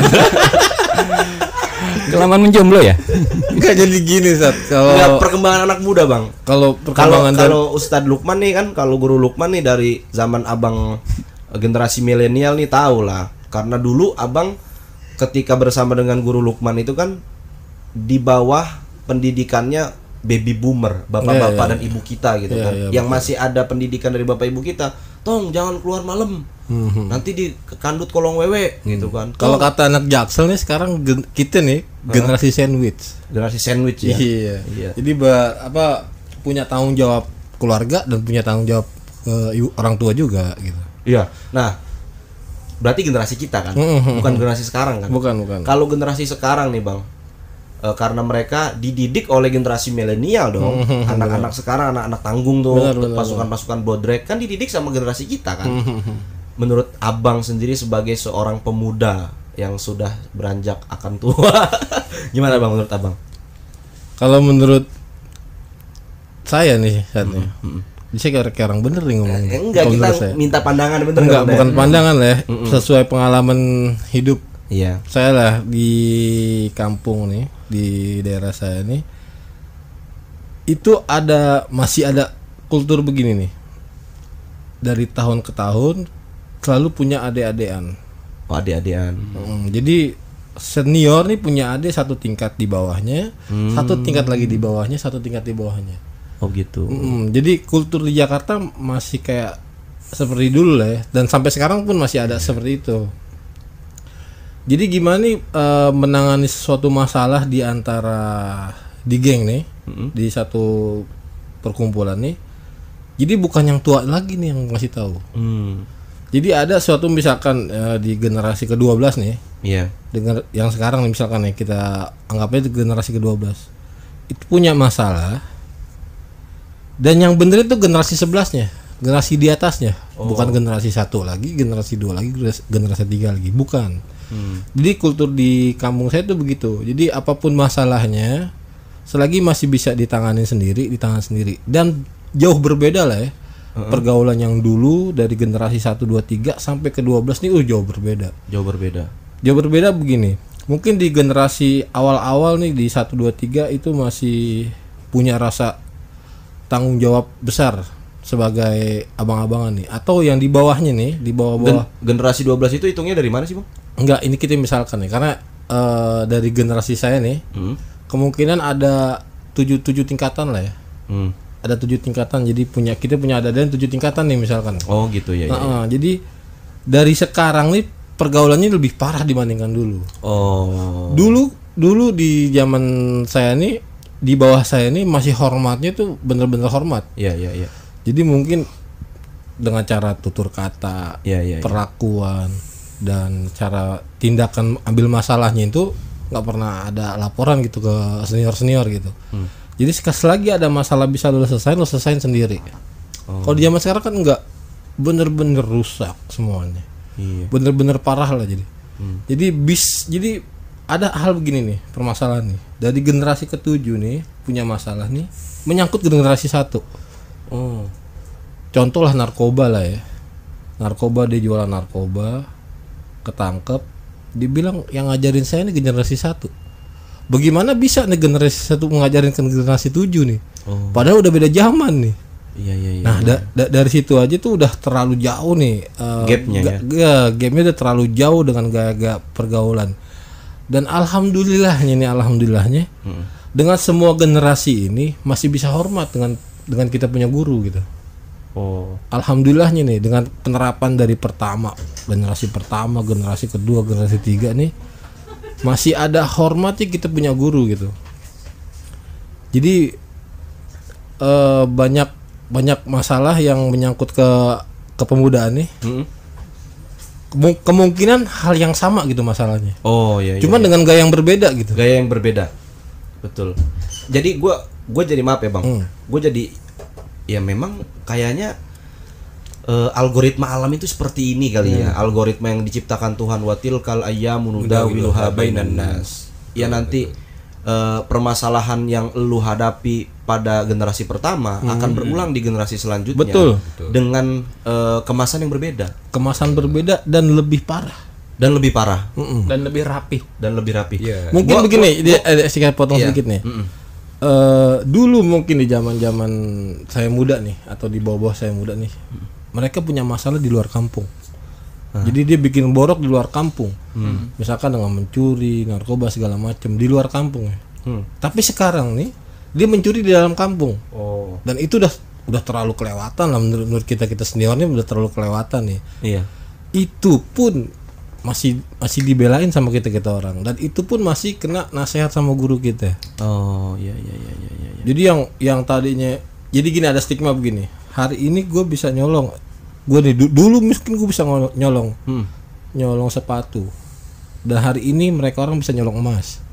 Kelamaan menjomblo ya.
Enggak jadi gini Sat.
Enggak,
Kalau
perkembangan anak muda bang.
kalau
Kalau
perkembangan dan
kalau Ustadz Lukman nih kan, kalau Guru Lukman nih dari zaman abang eh, generasi milenial nih tahu lah. Karena dulu abang ketika bersama dengan Guru Lukman itu kan di bawah pendidikannya baby boomer, bapak-bapak
Iya, iya,
dan ibu kita gitu
Iya,
kan.
iya,
Yang masih ada pendidikan dari bapak ibu kita, tong jangan keluar malam.
Mhm.
Nanti di kandut kolong wewe gitu kan.
Kalau
Tong,
kata anak Jaksel nih sekarang gen- kita nih generasi sandwich.
generasi sandwich ya.
Iya.
Iya.
Jadi ba- apa punya tanggung jawab keluarga dan punya tanggung jawab ke ibu- orang tua juga gitu.
Iya. Nah, berarti generasi kita kan,
Mm-hmm.
bukan generasi sekarang kan.
Bukan, bukan.
Kalau generasi sekarang nih bang, eh, karena mereka dididik oleh generasi milenial dong,
Mm-hmm.
anak-anak sekarang anak-anak tanggung tuh,
Benar, benar,
pasukan-pasukan bodrek kan dididik sama generasi kita kan.
Mm-hmm.
Menurut abang sendiri sebagai seorang pemuda yang sudah beranjak akan tua, gimana bang menurut abang?
Kalau menurut saya nih saat ini,
Mm-hmm.
bisa kayak kayak orang bener nih ngomong.
Eh, enggak,
Kalau
kita
menurut saya.
minta pandangan bener
Enggak,
nggak,
bukan
Bang?
pandangan lah ya, sesuai pengalaman hidup
Iya.
saya lah di kampung nih, di daerah saya nih. Itu ada masih ada kultur begini nih. Dari tahun ke tahun selalu punya adik-adikan.
Oh, adik-adikan.
Hmm, jadi senior nih punya adik satu tingkat di bawahnya, satu tingkat lagi di bawahnya, satu tingkat di bawahnya.
Oh gitu.
Mm, jadi kultur di Jakarta masih kayak seperti dulu lah ya, dan sampai sekarang pun masih ada seperti itu. Jadi gimana nih e, menangani suatu masalah di antara di geng nih,
Mm-mm.
di satu perkumpulan nih. Jadi bukan yang tua lagi nih yang ngasih tahu.
Hmm.
Jadi ada suatu misalkan e, di generasi kedua belas nih,
Iya.
dengan yang sekarang nih misalkan nih kita anggapnya itu generasi kedua belas. Itu punya masalah. Dan yang bener itu generasi sebelasnya, generasi di atasnya,
Oh.
bukan generasi satu lagi, generasi dua lagi, generasi tiga lagi, bukan.
Hmm.
Jadi kultur di kampung saya itu begitu. Jadi apapun masalahnya, selagi masih bisa ditangani sendiri, ditangani sendiri. Dan jauh berbeda lah ya. Uh-uh. Pergaulan yang dulu dari generasi satu, dua, tiga sampai ke dua belas nih uh, jauh berbeda.
Jauh berbeda.
Jauh berbeda begini. Mungkin di generasi awal-awal nih di satu, dua, tiga itu masih punya rasa tanggung jawab besar sebagai abang-abangan nih, atau yang di bawahnya nih, di bawah-bawah.
Gen- generasi dua belas itu hitungnya dari mana sih, Bang?
Enggak, ini kita misalkan nih, karena uh, dari generasi saya nih,
Hmm.
kemungkinan ada tujuh tujuh tingkatan lah ya.
Hmm.
Ada tujuh tingkatan, jadi punya kita punya ada dan tujuh tingkatan nih misalkan.
Oh gitu ya. ya, ya.
Nah, jadi dari sekarang nih pergaulannya lebih parah dibandingkan dulu.
Oh.
Dulu dulu di zaman saya nih, di bawah saya nih masih hormatnya tuh bener-bener hormat.
Iya iya iya.
Jadi mungkin dengan cara tutur kata,
Iya iya. Ya.
perlakuan, dan cara tindakan ambil masalahnya itu nggak pernah ada laporan gitu ke senior senior gitu.
Hmm.
Jadi selagi ada masalah bisa lo selesai, lo selesaiin sendiri.
Oh.
Kalau di zaman sekarang kan nggak, bener-bener rusak semuanya,
Iya.
bener-bener parah lah jadi.
Hmm.
Jadi bis, jadi ada hal begini nih permasalahan nih. Dari generasi ketujuh nih punya masalah nih menyangkut ke generasi satu.
Oh.
Contoh lah narkoba lah ya. Narkoba, dia jualan narkoba, ketangkep, dibilang yang ngajarin saya nih generasi satu. Bagaimana bisa nih generasi satu mengajarin ke generasi tujuh nih?
Oh.
Padahal udah beda zaman nih.
Iya iya iya.
Nah da- da- dari situ aja tuh udah terlalu jauh nih uh,
Gapnya ya?
ya, gapnya udah terlalu jauh dengan gaya-gaya pergaulan. Dan alhamdulillahnya nih alhamdulillahnya
Hmm.
dengan semua generasi ini masih bisa hormat dengan dengan kita punya guru gitu.
Oh.
Alhamdulillahnya nih dengan penerapan dari pertama, generasi pertama, generasi kedua, generasi tiga nih masih ada hormatnya kita punya guru gitu. Jadi eh, banyak banyak masalah yang menyangkut ke kepemudaan nih.
Hmm.
Kemu- kemungkinan hal yang sama gitu masalahnya.
Oh iya. iya,
Cuman
iya.
dengan gaya yang berbeda gitu.
Gaya yang berbeda. Betul. Jadi gua gua jadi maaf ya, Bang.
Hmm.
Gue jadi ya memang kayaknya eh, algoritma alam itu seperti ini kali ya. Algoritma yang diciptakan Tuhan, watil kal ayyamu nudawiluha bainan nas. Ya nanti eh, permasalahan yang lu hadapi pada generasi pertama akan berulang di generasi selanjutnya.
Betul.
Dengan eh, kemasan yang berbeda
Kemasan berbeda dan lebih parah.
dan lebih parah
Mm-mm.
dan lebih rapi.
dan lebih rapi.
Iya.
Mungkin
Gua-
begini,
gua-
dia ada sedikit potong
Iya.
sedikit nih.
Mm-mm.
Eh, dulu mungkin di zaman-zaman saya muda nih atau di bawah-bawah saya muda nih, mereka punya masalah di luar kampung. Jadi dia bikin borok di luar kampung, misalkan dengan mencuri, narkoba segala macam di luar kampung. Ya.
Hmm.
Tapi sekarang nih dia mencuri di dalam kampung,
Oh.
dan itu udah udah terlalu kelewatan lah menurut, menurut kita kita seniornya udah terlalu kelewatan nih.
Iya.
Itu pun masih masih dibelain sama kita kita orang, dan itu pun masih kena nasihat sama guru kita.
Oh, iya iya iya iya iya.
Jadi yang yang tadinya, jadi gini ada stigma begini. Hari ini gue bisa nyolong, gue nih du- dulu mungkin gue bisa ngol- nyolong.
Hmm.
nyolong sepatu. Dan hari ini mereka orang bisa nyolong emas.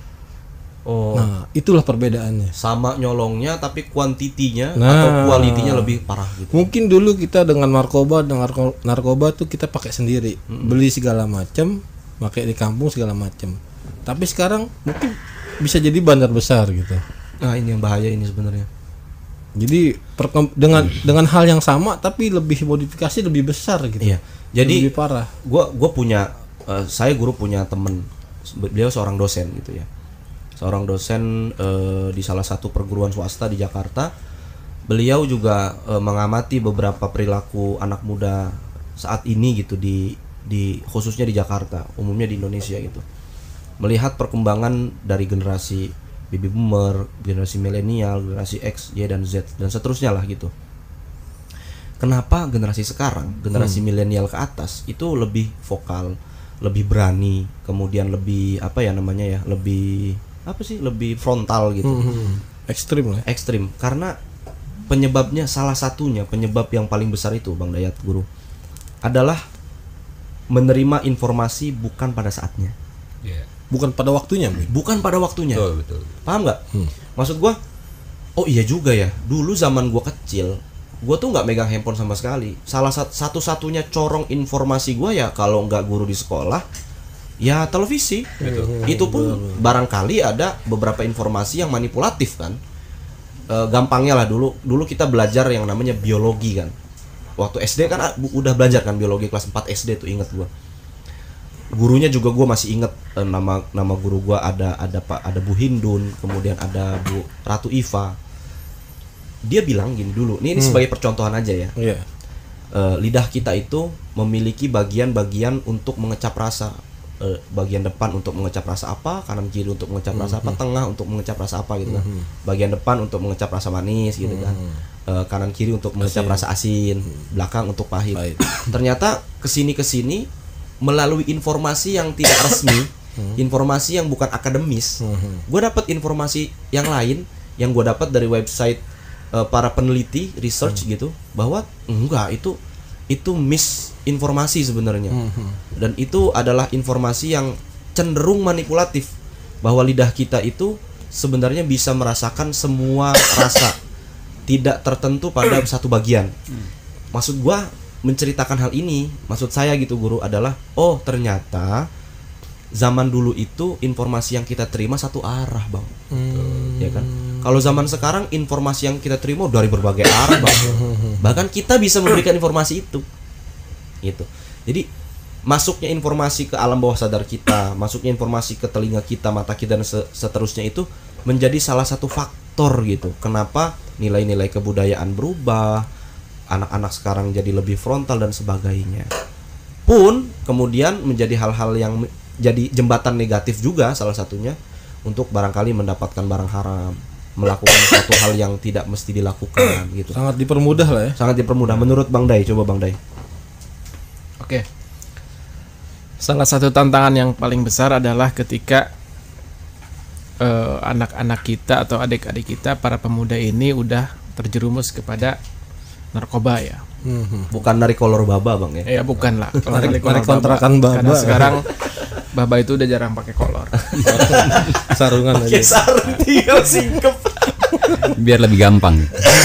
Oh,
Nah, itulah perbedaannya.
sama nyolongnya tapi kuantitinya
Nah.
atau kualitinya lebih parah gitu.
Mungkin dulu kita dengan narkoba, dengan narko- narkoba tuh kita pakai sendiri, beli segala macam, pakai di kampung segala macam. Tapi sekarang mungkin bisa jadi bandar besar gitu.
Nah, ini yang bahaya ini sebenarnya.
Jadi perkem- dengan dengan hal yang sama tapi lebih modifikasi lebih besar gitu.
Iya. Jadi
lebih parah.
gua gua punya eh, saya guru punya temen, beliau seorang dosen gitu ya. Seorang dosen eh, di salah satu perguruan swasta di Jakarta. Beliau juga eh, mengamati beberapa perilaku anak muda saat ini gitu di di khususnya di Jakarta, umumnya di Indonesia gitu. Melihat perkembangan dari generasi baby boomer, generasi milenial, generasi X, Y dan Z dan seterusnya lah gitu. Kenapa generasi sekarang, generasi milenial ke atas itu lebih vokal, lebih berani, kemudian lebih apa ya namanya ya, lebih apa sih, lebih frontal gitu,
Hmm, ekstrim lah.
ekstrim. Karena penyebabnya salah satunya, penyebab yang paling besar itu Bang Dayat Guru adalah menerima informasi bukan pada saatnya,
Iya.
Bukan pada waktunya, Min.
bukan pada waktunya.
Betul, betul.
Paham nggak? Maksud gua, oh iya juga ya. Dulu zaman gua kecil, gua tuh nggak megang handphone sama sekali. Salah sat- satu-satunya corong informasi gua ya kalau nggak guru di sekolah, ya televisi. Itu pun barangkali ada beberapa informasi yang manipulatif kan. E, gampangnya lah dulu, dulu kita belajar yang namanya biologi kan. Waktu S D kan a- bu- udah belajar kan biologi kelas empat S D tuh, inget gua. Gurunya juga gue masih inget eh, nama nama guru gue ada ada Pak ada Bu Hindun, kemudian ada Bu Ratu Iva. Dia bilang gini dulu, ini, ini sebagai percontohan aja ya.
Iya.
Eh, lidah kita itu memiliki bagian-bagian untuk mengecap rasa. Eh, bagian depan untuk mengecap rasa apa, kanan kiri untuk mengecap rasa apa, tengah untuk mengecap rasa apa gitu kan. Bagian depan untuk mengecap rasa manis gitu kan. Eh, kanan kiri untuk mengecap rasa asin, belakang untuk pahit.
Pahit.
Ternyata kesini kesini melalui informasi yang tidak resmi, informasi yang bukan akademis, gue dapat informasi yang lain yang gue dapat dari website eh, para peneliti research gitu, bahwa enggak, itu itu misinformasi sebenarnya, dan itu adalah informasi yang cenderung manipulatif, bahwa lidah kita itu sebenarnya bisa merasakan semua rasa, tidak tertentu pada satu bagian. Maksud gua menceritakan hal ini, maksud saya gitu guru, adalah oh ternyata zaman dulu itu informasi yang kita terima satu arah bang, ya kan? Kalau zaman sekarang informasi yang kita terima dari berbagai arah bang, bahkan kita bisa memberikan informasi itu, gitu. Jadi masuknya informasi ke alam bawah sadar kita, masuknya informasi ke telinga kita, mata kita dan se- seterusnya itu menjadi salah satu faktor gitu. Kenapa nilai-nilai kebudayaan berubah, anak-anak sekarang jadi lebih frontal dan sebagainya. Pun kemudian menjadi hal-hal yang me- jadi jembatan negatif juga salah satunya untuk barangkali mendapatkan barang haram, melakukan suatu hal yang tidak mesti dilakukan gitu.
Sangat dipermudah lah ya.
Sangat dipermudah menurut Bang Day. Coba Bang Day.
Oke. Salah satu tantangan yang paling besar adalah ketika eh, anak-anak kita atau adik-adik kita, para pemuda ini udah terjerumus kepada narkoba ya.
Bukan dari kolor baba Bang ya.
Ya bukan lah. Kalau
Narik-
dari kolor
narik kontrakan
baba. Karena
baba.
sekarang baba itu udah jarang pakai kolor.
Sarungan aja.
Sarung tinggal singkep.
Biar lebih gampang.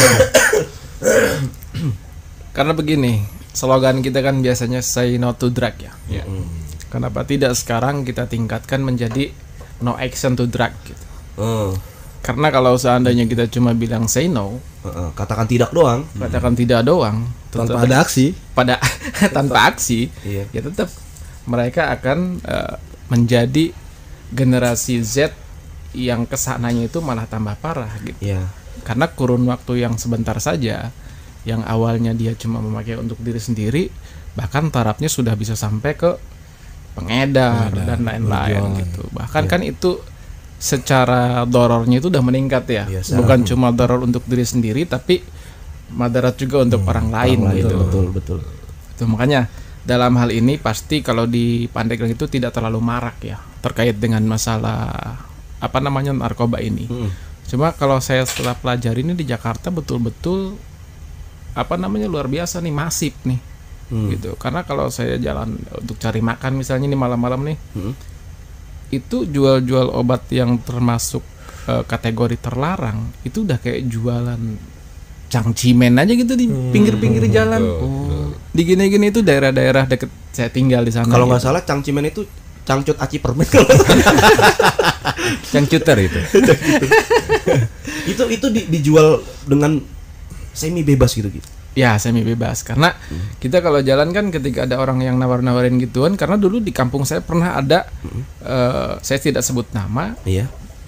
Karena begini, slogan kita kan biasanya say no to drug ya. Ya. Kenapa tidak sekarang kita tingkatkan menjadi no action to drug gitu.
Hmm.
Karena kalau seandainya kita cuma bilang say no,
Heeh, katakan tidak doang.
katakan tidak doang,
Tanpa
tetap-
ada aksi.
pada tanpa aksi,
Iya.
ya tetap mereka akan eh, menjadi generasi Z yang kesananya itu malah tambah parah gitu.
Iya.
Karena kurun waktu yang sebentar saja, yang awalnya dia cuma memakai untuk diri sendiri, bahkan tarafnya sudah bisa sampai ke pengedar dan lain-lain gitu. Bahkan kan itu secara dorornya itu udah meningkat ya.
Biasa.
Bukan cuma doror untuk diri sendiri, tapi madarat juga untuk orang lain
Orang lain,
gitu.
betul betul.
Itu makanya dalam hal ini pasti kalau di Pandeglang itu tidak terlalu marak ya terkait dengan masalah apa namanya narkoba ini.
Mm.
Cuma kalau saya setelah pelajari ini di Jakarta betul-betul apa namanya luar biasa nih, masif nih. hmm. gitu. Karena kalau saya jalan untuk cari makan misalnya nih malam-malam nih, hmm. itu jual-jual obat yang termasuk uh, kategori terlarang itu udah kayak jualan cangcimen aja gitu di hmm. pinggir-pinggir jalan. Oh. Di gini-gini itu daerah-daerah deket saya tinggal di sana.
Kalau nggak
gitu.
salah cangcimen itu cangcut aci permen.
Cangcuter itu.
itu itu di, dijual dengan semi bebas gitu gitu.
Ya semi bebas karena hmm. kita kalau jalan kan ketika ada orang yang nawar-nawarin gituan, karena dulu di kampung saya pernah ada hmm. uh, saya tidak sebut nama.
Iya.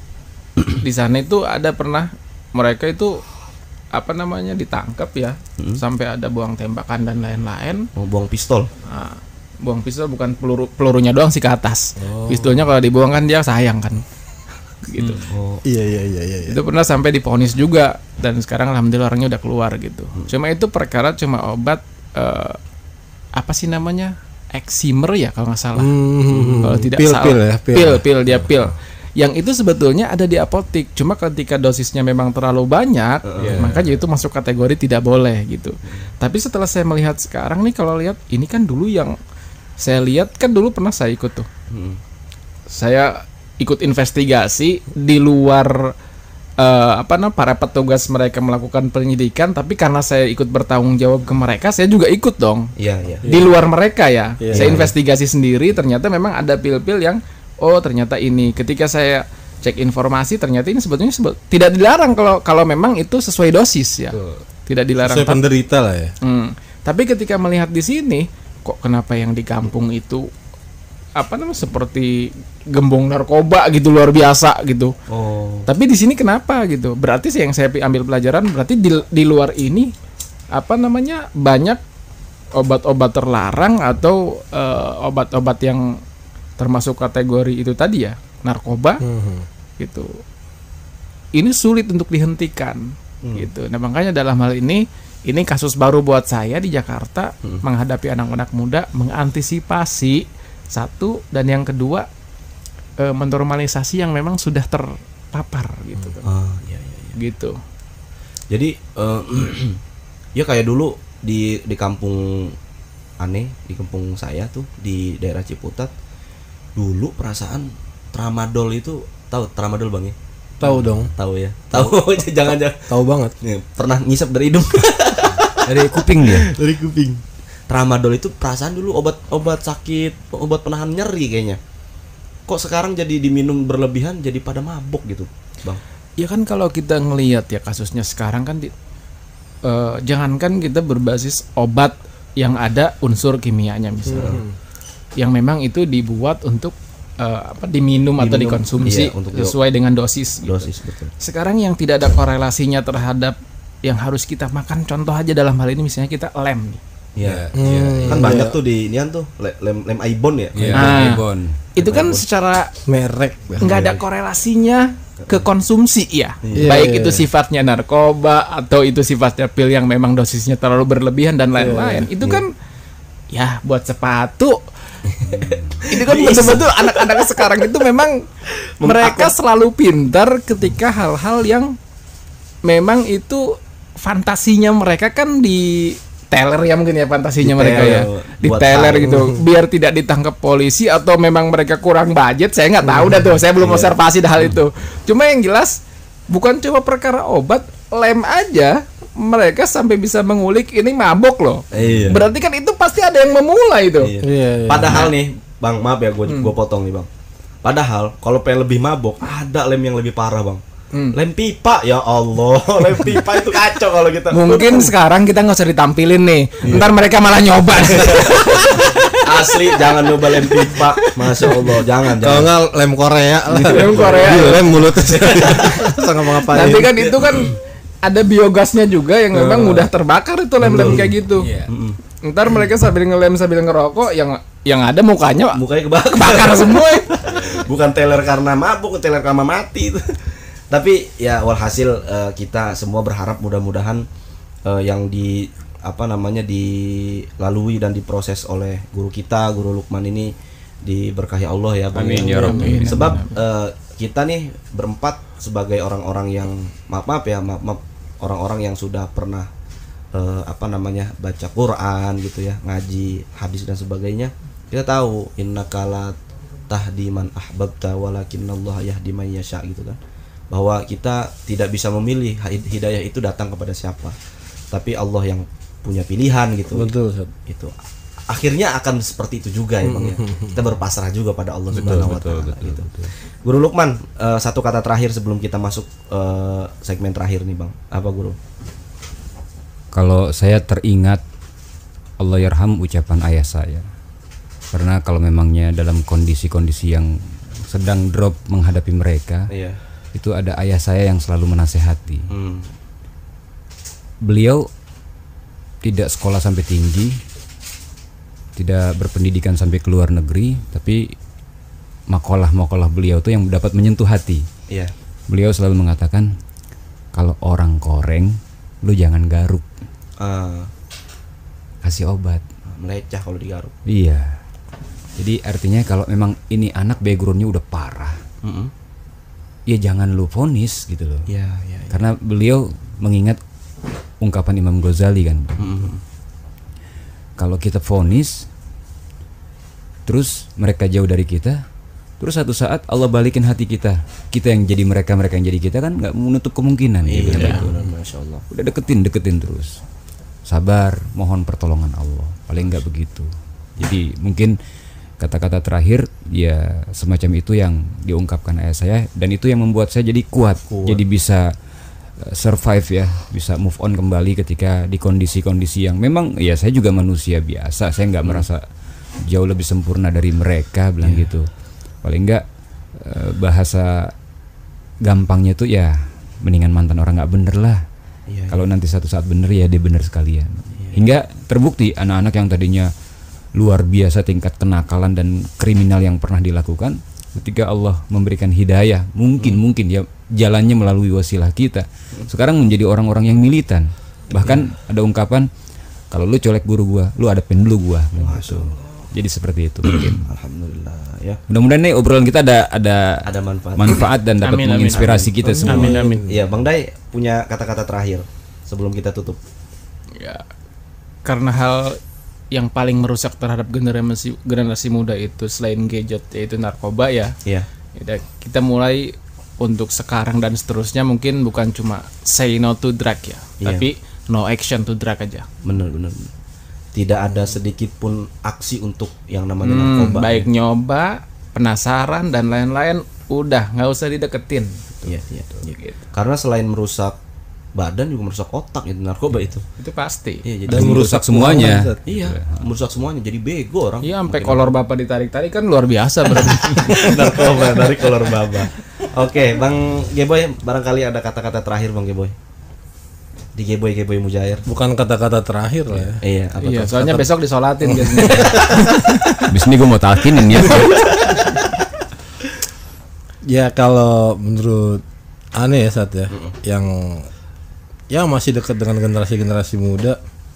Di sana itu ada pernah mereka itu apa namanya ditangkap ya, hmm. sampai ada buang tembakan dan lain-lain.
Oh, buang pistol.
Nah, buang pistol bukan peluru pelurunya doang sih ke atas. Oh. Pistolnya kalau dibuang kan dia sayang kan. Gitu.
Hmm. Oh. Iya, iya iya iya iya.
Itu pernah sampai diponis juga dan sekarang alhamdulillah orangnya udah keluar gitu. Hmm. Cuma itu perkara cuma obat uh, apa sih namanya? Eksimer ya kalau nggak salah. Hmm. Kalau tidak
pil,
salah.
Pil ya, pil.
Pil pil dia pil. Yang itu sebetulnya ada di apotik. Cuma ketika dosisnya memang terlalu banyak, uh, yeah. makanya itu masuk kategori tidak boleh gitu. Hmm. Tapi setelah saya melihat sekarang nih, kalau lihat ini kan dulu yang saya lihat kan dulu pernah saya ikut tuh. Hmm. Saya ikut investigasi di luar uh, apa namanya para petugas mereka melakukan penyidikan, tapi karena saya ikut bertanggung jawab ke mereka, saya juga ikut dong.
Iya, iya.
Di luar mereka ya.
Yeah.
Saya
Yeah.
investigasi sendiri, ternyata memang ada pil-pil yang oh ternyata ini. Ketika saya cek informasi, ternyata ini sebetulnya sebet, tidak dilarang kalau kalau memang itu sesuai dosis ya. Tuh. Tidak dilarang.
Sesuai penderita lah ya.
Hmm. Tapi ketika melihat di sini, kok kenapa yang di kampung itu apa namanya seperti gembong narkoba gitu luar biasa gitu.
Oh.
Tapi di sini kenapa gitu? Berarti sih yang saya ambil pelajaran berarti di, di luar ini apa namanya banyak obat-obat terlarang atau uh, obat-obat yang termasuk kategori itu tadi ya narkoba hmm. gitu. Ini sulit untuk dihentikan hmm. gitu. Nah makanya dalam hal ini ini kasus baru buat saya di Jakarta hmm. menghadapi anak-anak muda mengantisipasi satu dan yang kedua e, menormalisasi yang memang sudah terpapar gitu kan.
Oh, iya, iya, iya.
Gitu.
Jadi uh, ya kayak dulu di di kampung aneh di kampung saya tuh di daerah Ciputat dulu perasaan tramadol itu tahu tramadol bang ya?
Tahu dong.
Tahu ya. Tahu jangan jangan.
Tahu banget.
Nih, pernah ngisap dari hidung.
Dari kuping dia.
Dari kuping. Tramadol itu perasaan dulu obat-obat sakit, obat penahan nyeri kayaknya. Kok sekarang jadi diminum berlebihan jadi pada mabuk gitu, Bang?
Ya kan kalau kita ngelihat ya kasusnya sekarang kan di, uh, jangankan kita berbasis obat yang ada unsur kimianya misalnya. Hmm. Yang memang itu dibuat untuk uh, apa diminum, diminum atau dikonsumsi iya, untuk sesuai dengan dosis gitu.
Dosis betul.
Sekarang yang tidak ada korelasinya terhadap yang harus kita makan, contoh aja dalam hal ini misalnya kita lem nih.
Iya,
hmm,
ya, kan
ya.
banyak tuh di nian tuh lem lem Aibon ya.
Iya,
nah,
Aibon.
Itu kan
Aibon.
secara
merek
nggak ada korelasinya ke konsumsi ya.
Iya,
Baik
iya,
itu
iya.
sifatnya narkoba atau itu sifatnya pil yang memang dosisnya terlalu berlebihan dan lain-lain.
Iya,
itu
iya.
kan ya buat sepatu. Itu kan betul-betul anak-anak sekarang itu memang mereka selalu pintar ketika hal-hal yang memang itu fantasinya mereka kan di teller ya mungkin ya fantasinya
Di
mereka
teller,
ya di
buat
teller
tahu.
gitu biar tidak ditangkap polisi atau memang mereka kurang budget saya nggak tahu dah tuh saya belum
Iya.
observasi dah hal itu cuma yang jelas bukan cuma perkara obat lem aja mereka sampai bisa mengulik ini mabok loh
Iya.
berarti kan itu pasti ada yang memulai itu
Iya.
Iya, iya.
Padahal nih, Bang, maaf ya gue
Hmm.
gue potong nih, Bang. Padahal kalau pengen lebih mabok, ada lem yang lebih parah, Bang.
Hmm.
Lem pipa, ya Allah, lem pipa itu kacau kalau kita.
mungkin sekarang kita nggak usah ditampilin nih ntar mereka malah nyoba
Asli jangan nyoba lem pipa, masya Allah, jangan.
Kalau
jangan.
nggak lem Korea lah.
Lem Korea.
Iya, lem mulut. Bisa ngapa-ngapain.
nanti kan itu kan ada biogasnya juga yang memang mudah terbakar itu lem-lem kayak gitu
Iya.
ntar mereka sambil ngelem sambil ngerokok yang yang ada mukanya
Mukanya kebakar.
bakar semua ya.
Bukan teler karena mabuk, teler karena mati itu. Tapi ya walhasil eh, kita semua berharap mudah-mudahan eh, yang di apa namanya dilalui dan diproses oleh guru kita, Guru Lukman ini diberkahi Allah ya, Bang.
Amin, ya Rabbi.
Sebab eh, kita nih berempat sebagai orang-orang yang maaf maaf ya, maaf, maaf orang-orang yang sudah pernah eh, apa namanya baca Quran gitu ya, ngaji hadis dan sebagainya, kita tahu innaka la tahdi man ahbabta walakinallaha yahdi man yasha gitu kan, bahwa kita tidak bisa memilih hidayah itu datang kepada siapa, tapi Allah yang punya pilihan gitu.
Betul, Ustaz.
Itu akhirnya akan seperti itu juga ya Bang ya. Kita berpasrah juga pada Allah Subhanahu wa taala gitu. Guru Lukman, uh, satu kata terakhir sebelum kita masuk uh, segmen terakhir nih Bang. Apa Guru?
Kalau saya teringat Allah yarham ucapan ayah saya. Karena kalau memangnya dalam kondisi-kondisi yang sedang drop menghadapi mereka,
Iya.
itu ada ayah saya yang selalu menasehati.
Hmm.
Beliau tidak sekolah sampai tinggi, tidak berpendidikan sampai ke luar negeri, tapi makalah-makalah beliau tuh yang dapat menyentuh hati.
Iya.
Beliau selalu mengatakan, kalau orang koreng, lu jangan garuk,
Uh,
kasih obat.
melecah kalau digaruk.
Iya. Jadi artinya kalau memang ini anak backgroundnya udah parah,
Mm-mm.
ya jangan lu vonis gitu loh.
Iya, iya. iya.
Karena beliau mengingat ungkapan Imam Ghazali kan,
Mm-mm.
kalau kita vonis, terus mereka jauh dari kita, terus satu saat Allah balikin hati kita, kita yang jadi mereka, mereka yang jadi kita, kan nggak menutup kemungkinan.
Iya,
gitu.
benar, Masya Allah.
Udah deketin, deketin terus. Sabar, mohon pertolongan Allah. Paling nggak begitu. Jadi mungkin kata-kata terakhir ya semacam itu yang diungkapkan ayah saya, dan itu yang membuat saya jadi kuat,
Kuat.
jadi bisa uh, survive ya, bisa move on kembali ketika di kondisi-kondisi yang memang ya saya juga manusia biasa, saya nggak merasa jauh lebih sempurna dari mereka, bilang gitu. Paling nggak uh, bahasa gampangnya tuh ya mendingan mantan orang nggak bener lah.
Iya,
Kalau nanti satu saat bener ya dia bener sekalian. Hingga terbukti anak-anak yang tadinya luar biasa tingkat kenakalan dan kriminal yang pernah dilakukan, ketika Allah memberikan hidayah, mungkin hmm. mungkin ya jalannya melalui wasilah kita, sekarang menjadi orang-orang yang militan. Bahkan ada ungkapan, kalau lu colek guru gua, lu hadapin dulu gua. Gitu. Jadi seperti itu mungkin.
Alhamdulillah ya.
Mudah-mudahan nih obrolan kita ada ada
Ada manfaat.
manfaat dan dapat
Amin, amin,
menginspirasi
amin.
kita semua.
Amin, amin.
Iya, Bang Dai punya kata-kata terakhir sebelum kita tutup.
Ya, karena hal yang paling merusak terhadap generasi generasi muda itu selain gadget yaitu narkoba ya.
Iya.
Ya, kita mulai untuk sekarang dan seterusnya mungkin bukan cuma say no to drug ya,
Iya.
tapi no action to drug aja.
Benar, benar. Tidak ada sedikit pun aksi untuk yang namanya
Hmm,
narkoba.
baik nyoba, penasaran dan lain-lain, udah nggak usah dideketin.
Iya, iya, iya.
Gitu.
Karena selain merusak badan juga merusak otak itu narkoba itu.
Itu pasti.
Iya, jadi
Dan merusak semuanya.
Ustaz.
Iya, merusak semuanya, jadi bego orang.
Iya, sampai kolor bapak ditarik-tarik kan luar biasa berarti.
Narkoba dari kolor baba. Oke, Bang Geboy, barangkali ada kata-kata terakhir Bang Geboy. Di Geboy Geboy Mujair.
Bukan kata-kata terakhir lah ya.
Iya, apa
Iya,
tuh?
soalnya
Kata-
besok disolatin biasanya.
Abis ini gue mau talkinin ya.
Ya kalau menurut aneh ya saat ya, yang yang masih dekat dengan generasi-generasi muda,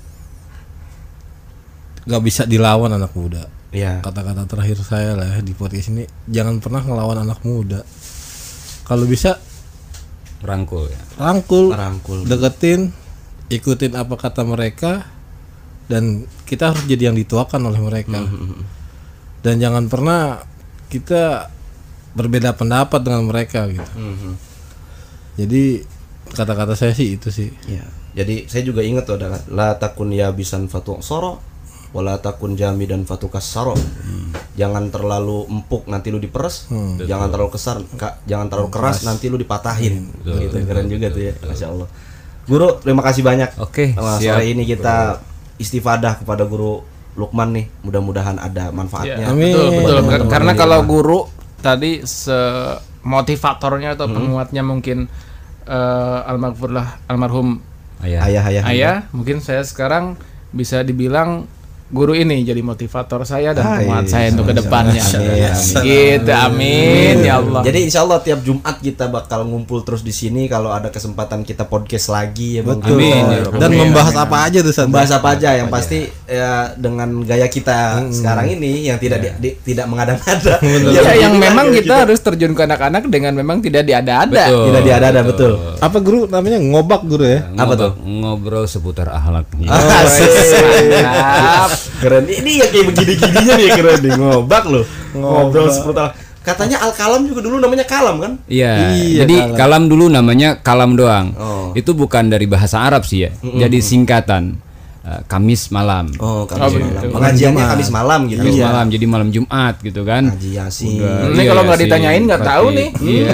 nggak bisa dilawan anak muda.
Iya.
Kata-kata terakhir saya lah ya di podcast ini, jangan pernah ngelawan anak muda. Kalau bisa
Rangkul ya.
rangkul,
Rangkul.
deketin, ikutin apa kata mereka, dan kita harus jadi yang dituakan oleh mereka. Dan jangan pernah kita berbeda pendapat dengan mereka gitu.
Mhm.
Jadi kata-kata saya sih itu sih.
Iya. Jadi saya juga ingat tuh adalah la takun ya bisan fatu soro wala takun jami dan fatu kasaro. Jangan terlalu empuk nanti lu diperes, jangan terlalu kesar, ka- jangan terlalu keras nanti lu dipatahin. Gitu keren juga tuh ya. Masya Allah. Guru, terima kasih banyak.
Oke,
Nah,
siap.
sore ini kita istifadah kepada Guru Lukman nih. Mudah-mudahan ada manfaatnya.
Ya,
Amin.
betul, betul.
Teman-teman
Karena
di
kalau
rumah.
guru tadi se motivatornya atau penguatnya mungkin eh, almarhumlah almarhum
Ayah.
ayah-ayah
ayah, mungkin saya sekarang bisa dibilang guru ini jadi motivator saya dan
Ah,
penguat
iya,
saya untuk
sama-sama.
kedepannya.
Amin, amin.
Gitu, amin ya Allah.
Jadi insya Allah tiap Jumat kita bakal ngumpul terus di sini. Kalau ada kesempatan kita podcast lagi ya Bang.
Betul.
Amin, ya Rabbal
Dan
Amin,
membahas
amin,
apa aja tuh San?
Bahas apa aja yang pasti ya dengan gaya kita sekarang ini yang tidak di- di- tidak mengada-ngada.
Ya, yang
beginilah
memang
gaya
kita harus terjun ke anak-anak dengan memang tidak diada-ada.
Betul.
tidak diada-ada betul.
Apa guru namanya ngobak guru ya?
Apa tuh?
Ngobrol seputar akhlak.
Asik.
Mantap.
Keren. Ini yang kayak begini-gininya nih keren nih ngobak loh. Ngobrol seputar. Katanya Al-Kalam juga dulu namanya Kalam kan?
Iya,
Iya,
jadi
kalam.
kalam. dulu namanya kalam doang.
Oh.
Itu bukan dari bahasa Arab sih ya. Jadi singkatan uh, Kamis malam.
Oh,
Oh,
Kamis malam.
begitu.
Pengajiannya Kamis malam gitu.
Kamis malam jadi malam Jumat gitu kan.
Ngaji Yasin.
Udah,
Ini
iya,
kalau nggak
sih,
ditanyain nggak
berarti-
tahu nih.
Iya.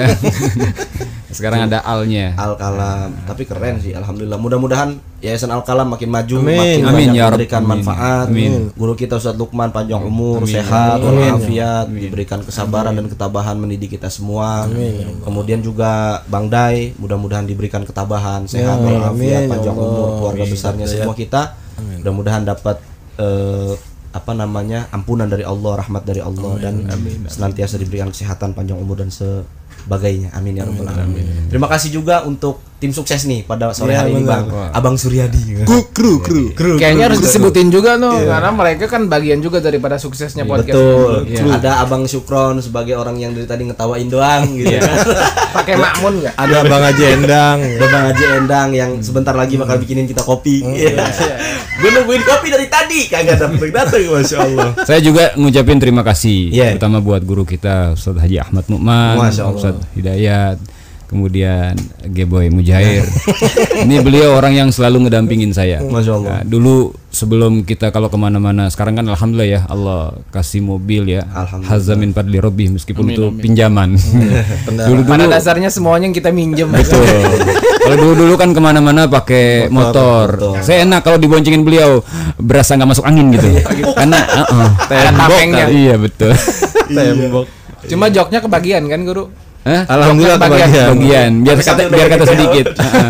Sekarang ada alnya.
Al-Kalam, tapi keren sih, alhamdulillah. Mudah-mudahan Yayasan Al-Kalam makin maju,
Amin.
makin
Amin,
banyak
ya Rabb.
memberikan
Amin.
manfaat.
Amin.
Guru kita Ustadz Lukman panjang umur, sehat, walafiat, diberikan kesabaran dan ketabahan mendidik kita semua. Kemudian juga Bang Dai, mudah-mudahan diberikan ketabahan, sehat,
Amin.
walafiat,
Amin, ya
panjang
Allah.
umur, keluarga besarnya semua kita. Mudah-mudahan dapat eh, apa namanya ampunan dari Allah, rahmat dari Allah dan senantiasa diberikan kesehatan, panjang umur dan sebagainya. Amin ya rabbal alamin. Terima kasih juga untuk tim sukses nih pada sore
Iya,
hari ini
benar.
Bang. Abang Suryadi.
Kru kru kru.
Kru,
Kayaknya
kru,
harus
kru.
disebutin juga tuh karena mereka kan bagian juga daripada suksesnya podcast.
Betul.
ini.
Iya. Ada Abang Syukron sebagai orang yang dari tadi ngetawain doang gitu kan.
Pakai makmun nggak?
Ada Bang Haji Endang.
Ada Bang Haji Endang yang sebentar lagi bakal bikinin kita kopi. Iya. Gue nungguin kopi dari tadi kagak datang-datang, Masya Allah.
Saya juga ngucapin terima kasih
Iya.
pertama buat guru kita Ustadz Haji Ahmad Nu'man,
Masya Allah.
Ustadz Hidayat, kemudian Geboy Mujair. Ini beliau orang yang selalu ngedampingin saya.
Masya Allah.
Nah, dulu sebelum kita kalau kemana-mana, sekarang kan alhamdulillah ya Allah kasih mobil ya.
Alhamdulillah.
Hazamin fadli robbih meskipun itu pinjaman. dulu
Pada
dulu
dasarnya semuanya yang kita minjem.
betul. Kalau dulu dulu kan kemana-mana pakai motor.
motor.
Saya enak kalau diboncengin beliau berasa nggak masuk angin gitu. Karena uh-uh.
Ada tapengnya.
Iya betul.
Tembok.
Cuma joknya kebagian kan guru?
Hah?
Alhamdulillah
Kebagian.
kebagian.
Bagian biar
Tapi
kata
sampai
biar
udah
kata
pakai
sedikit.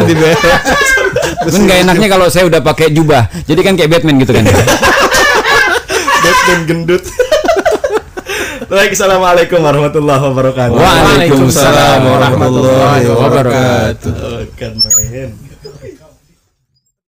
Kan nggak enaknya kalau saya udah pakai jubah. Jadi kan kayak Batman gitu kan.
Batman gendut. Baik, assalamualaikum warahmatullahi wabarakatuh.
Waalaikumsalam
warahmatullahi
warahmatullahi wabarakatuh.
Kan main.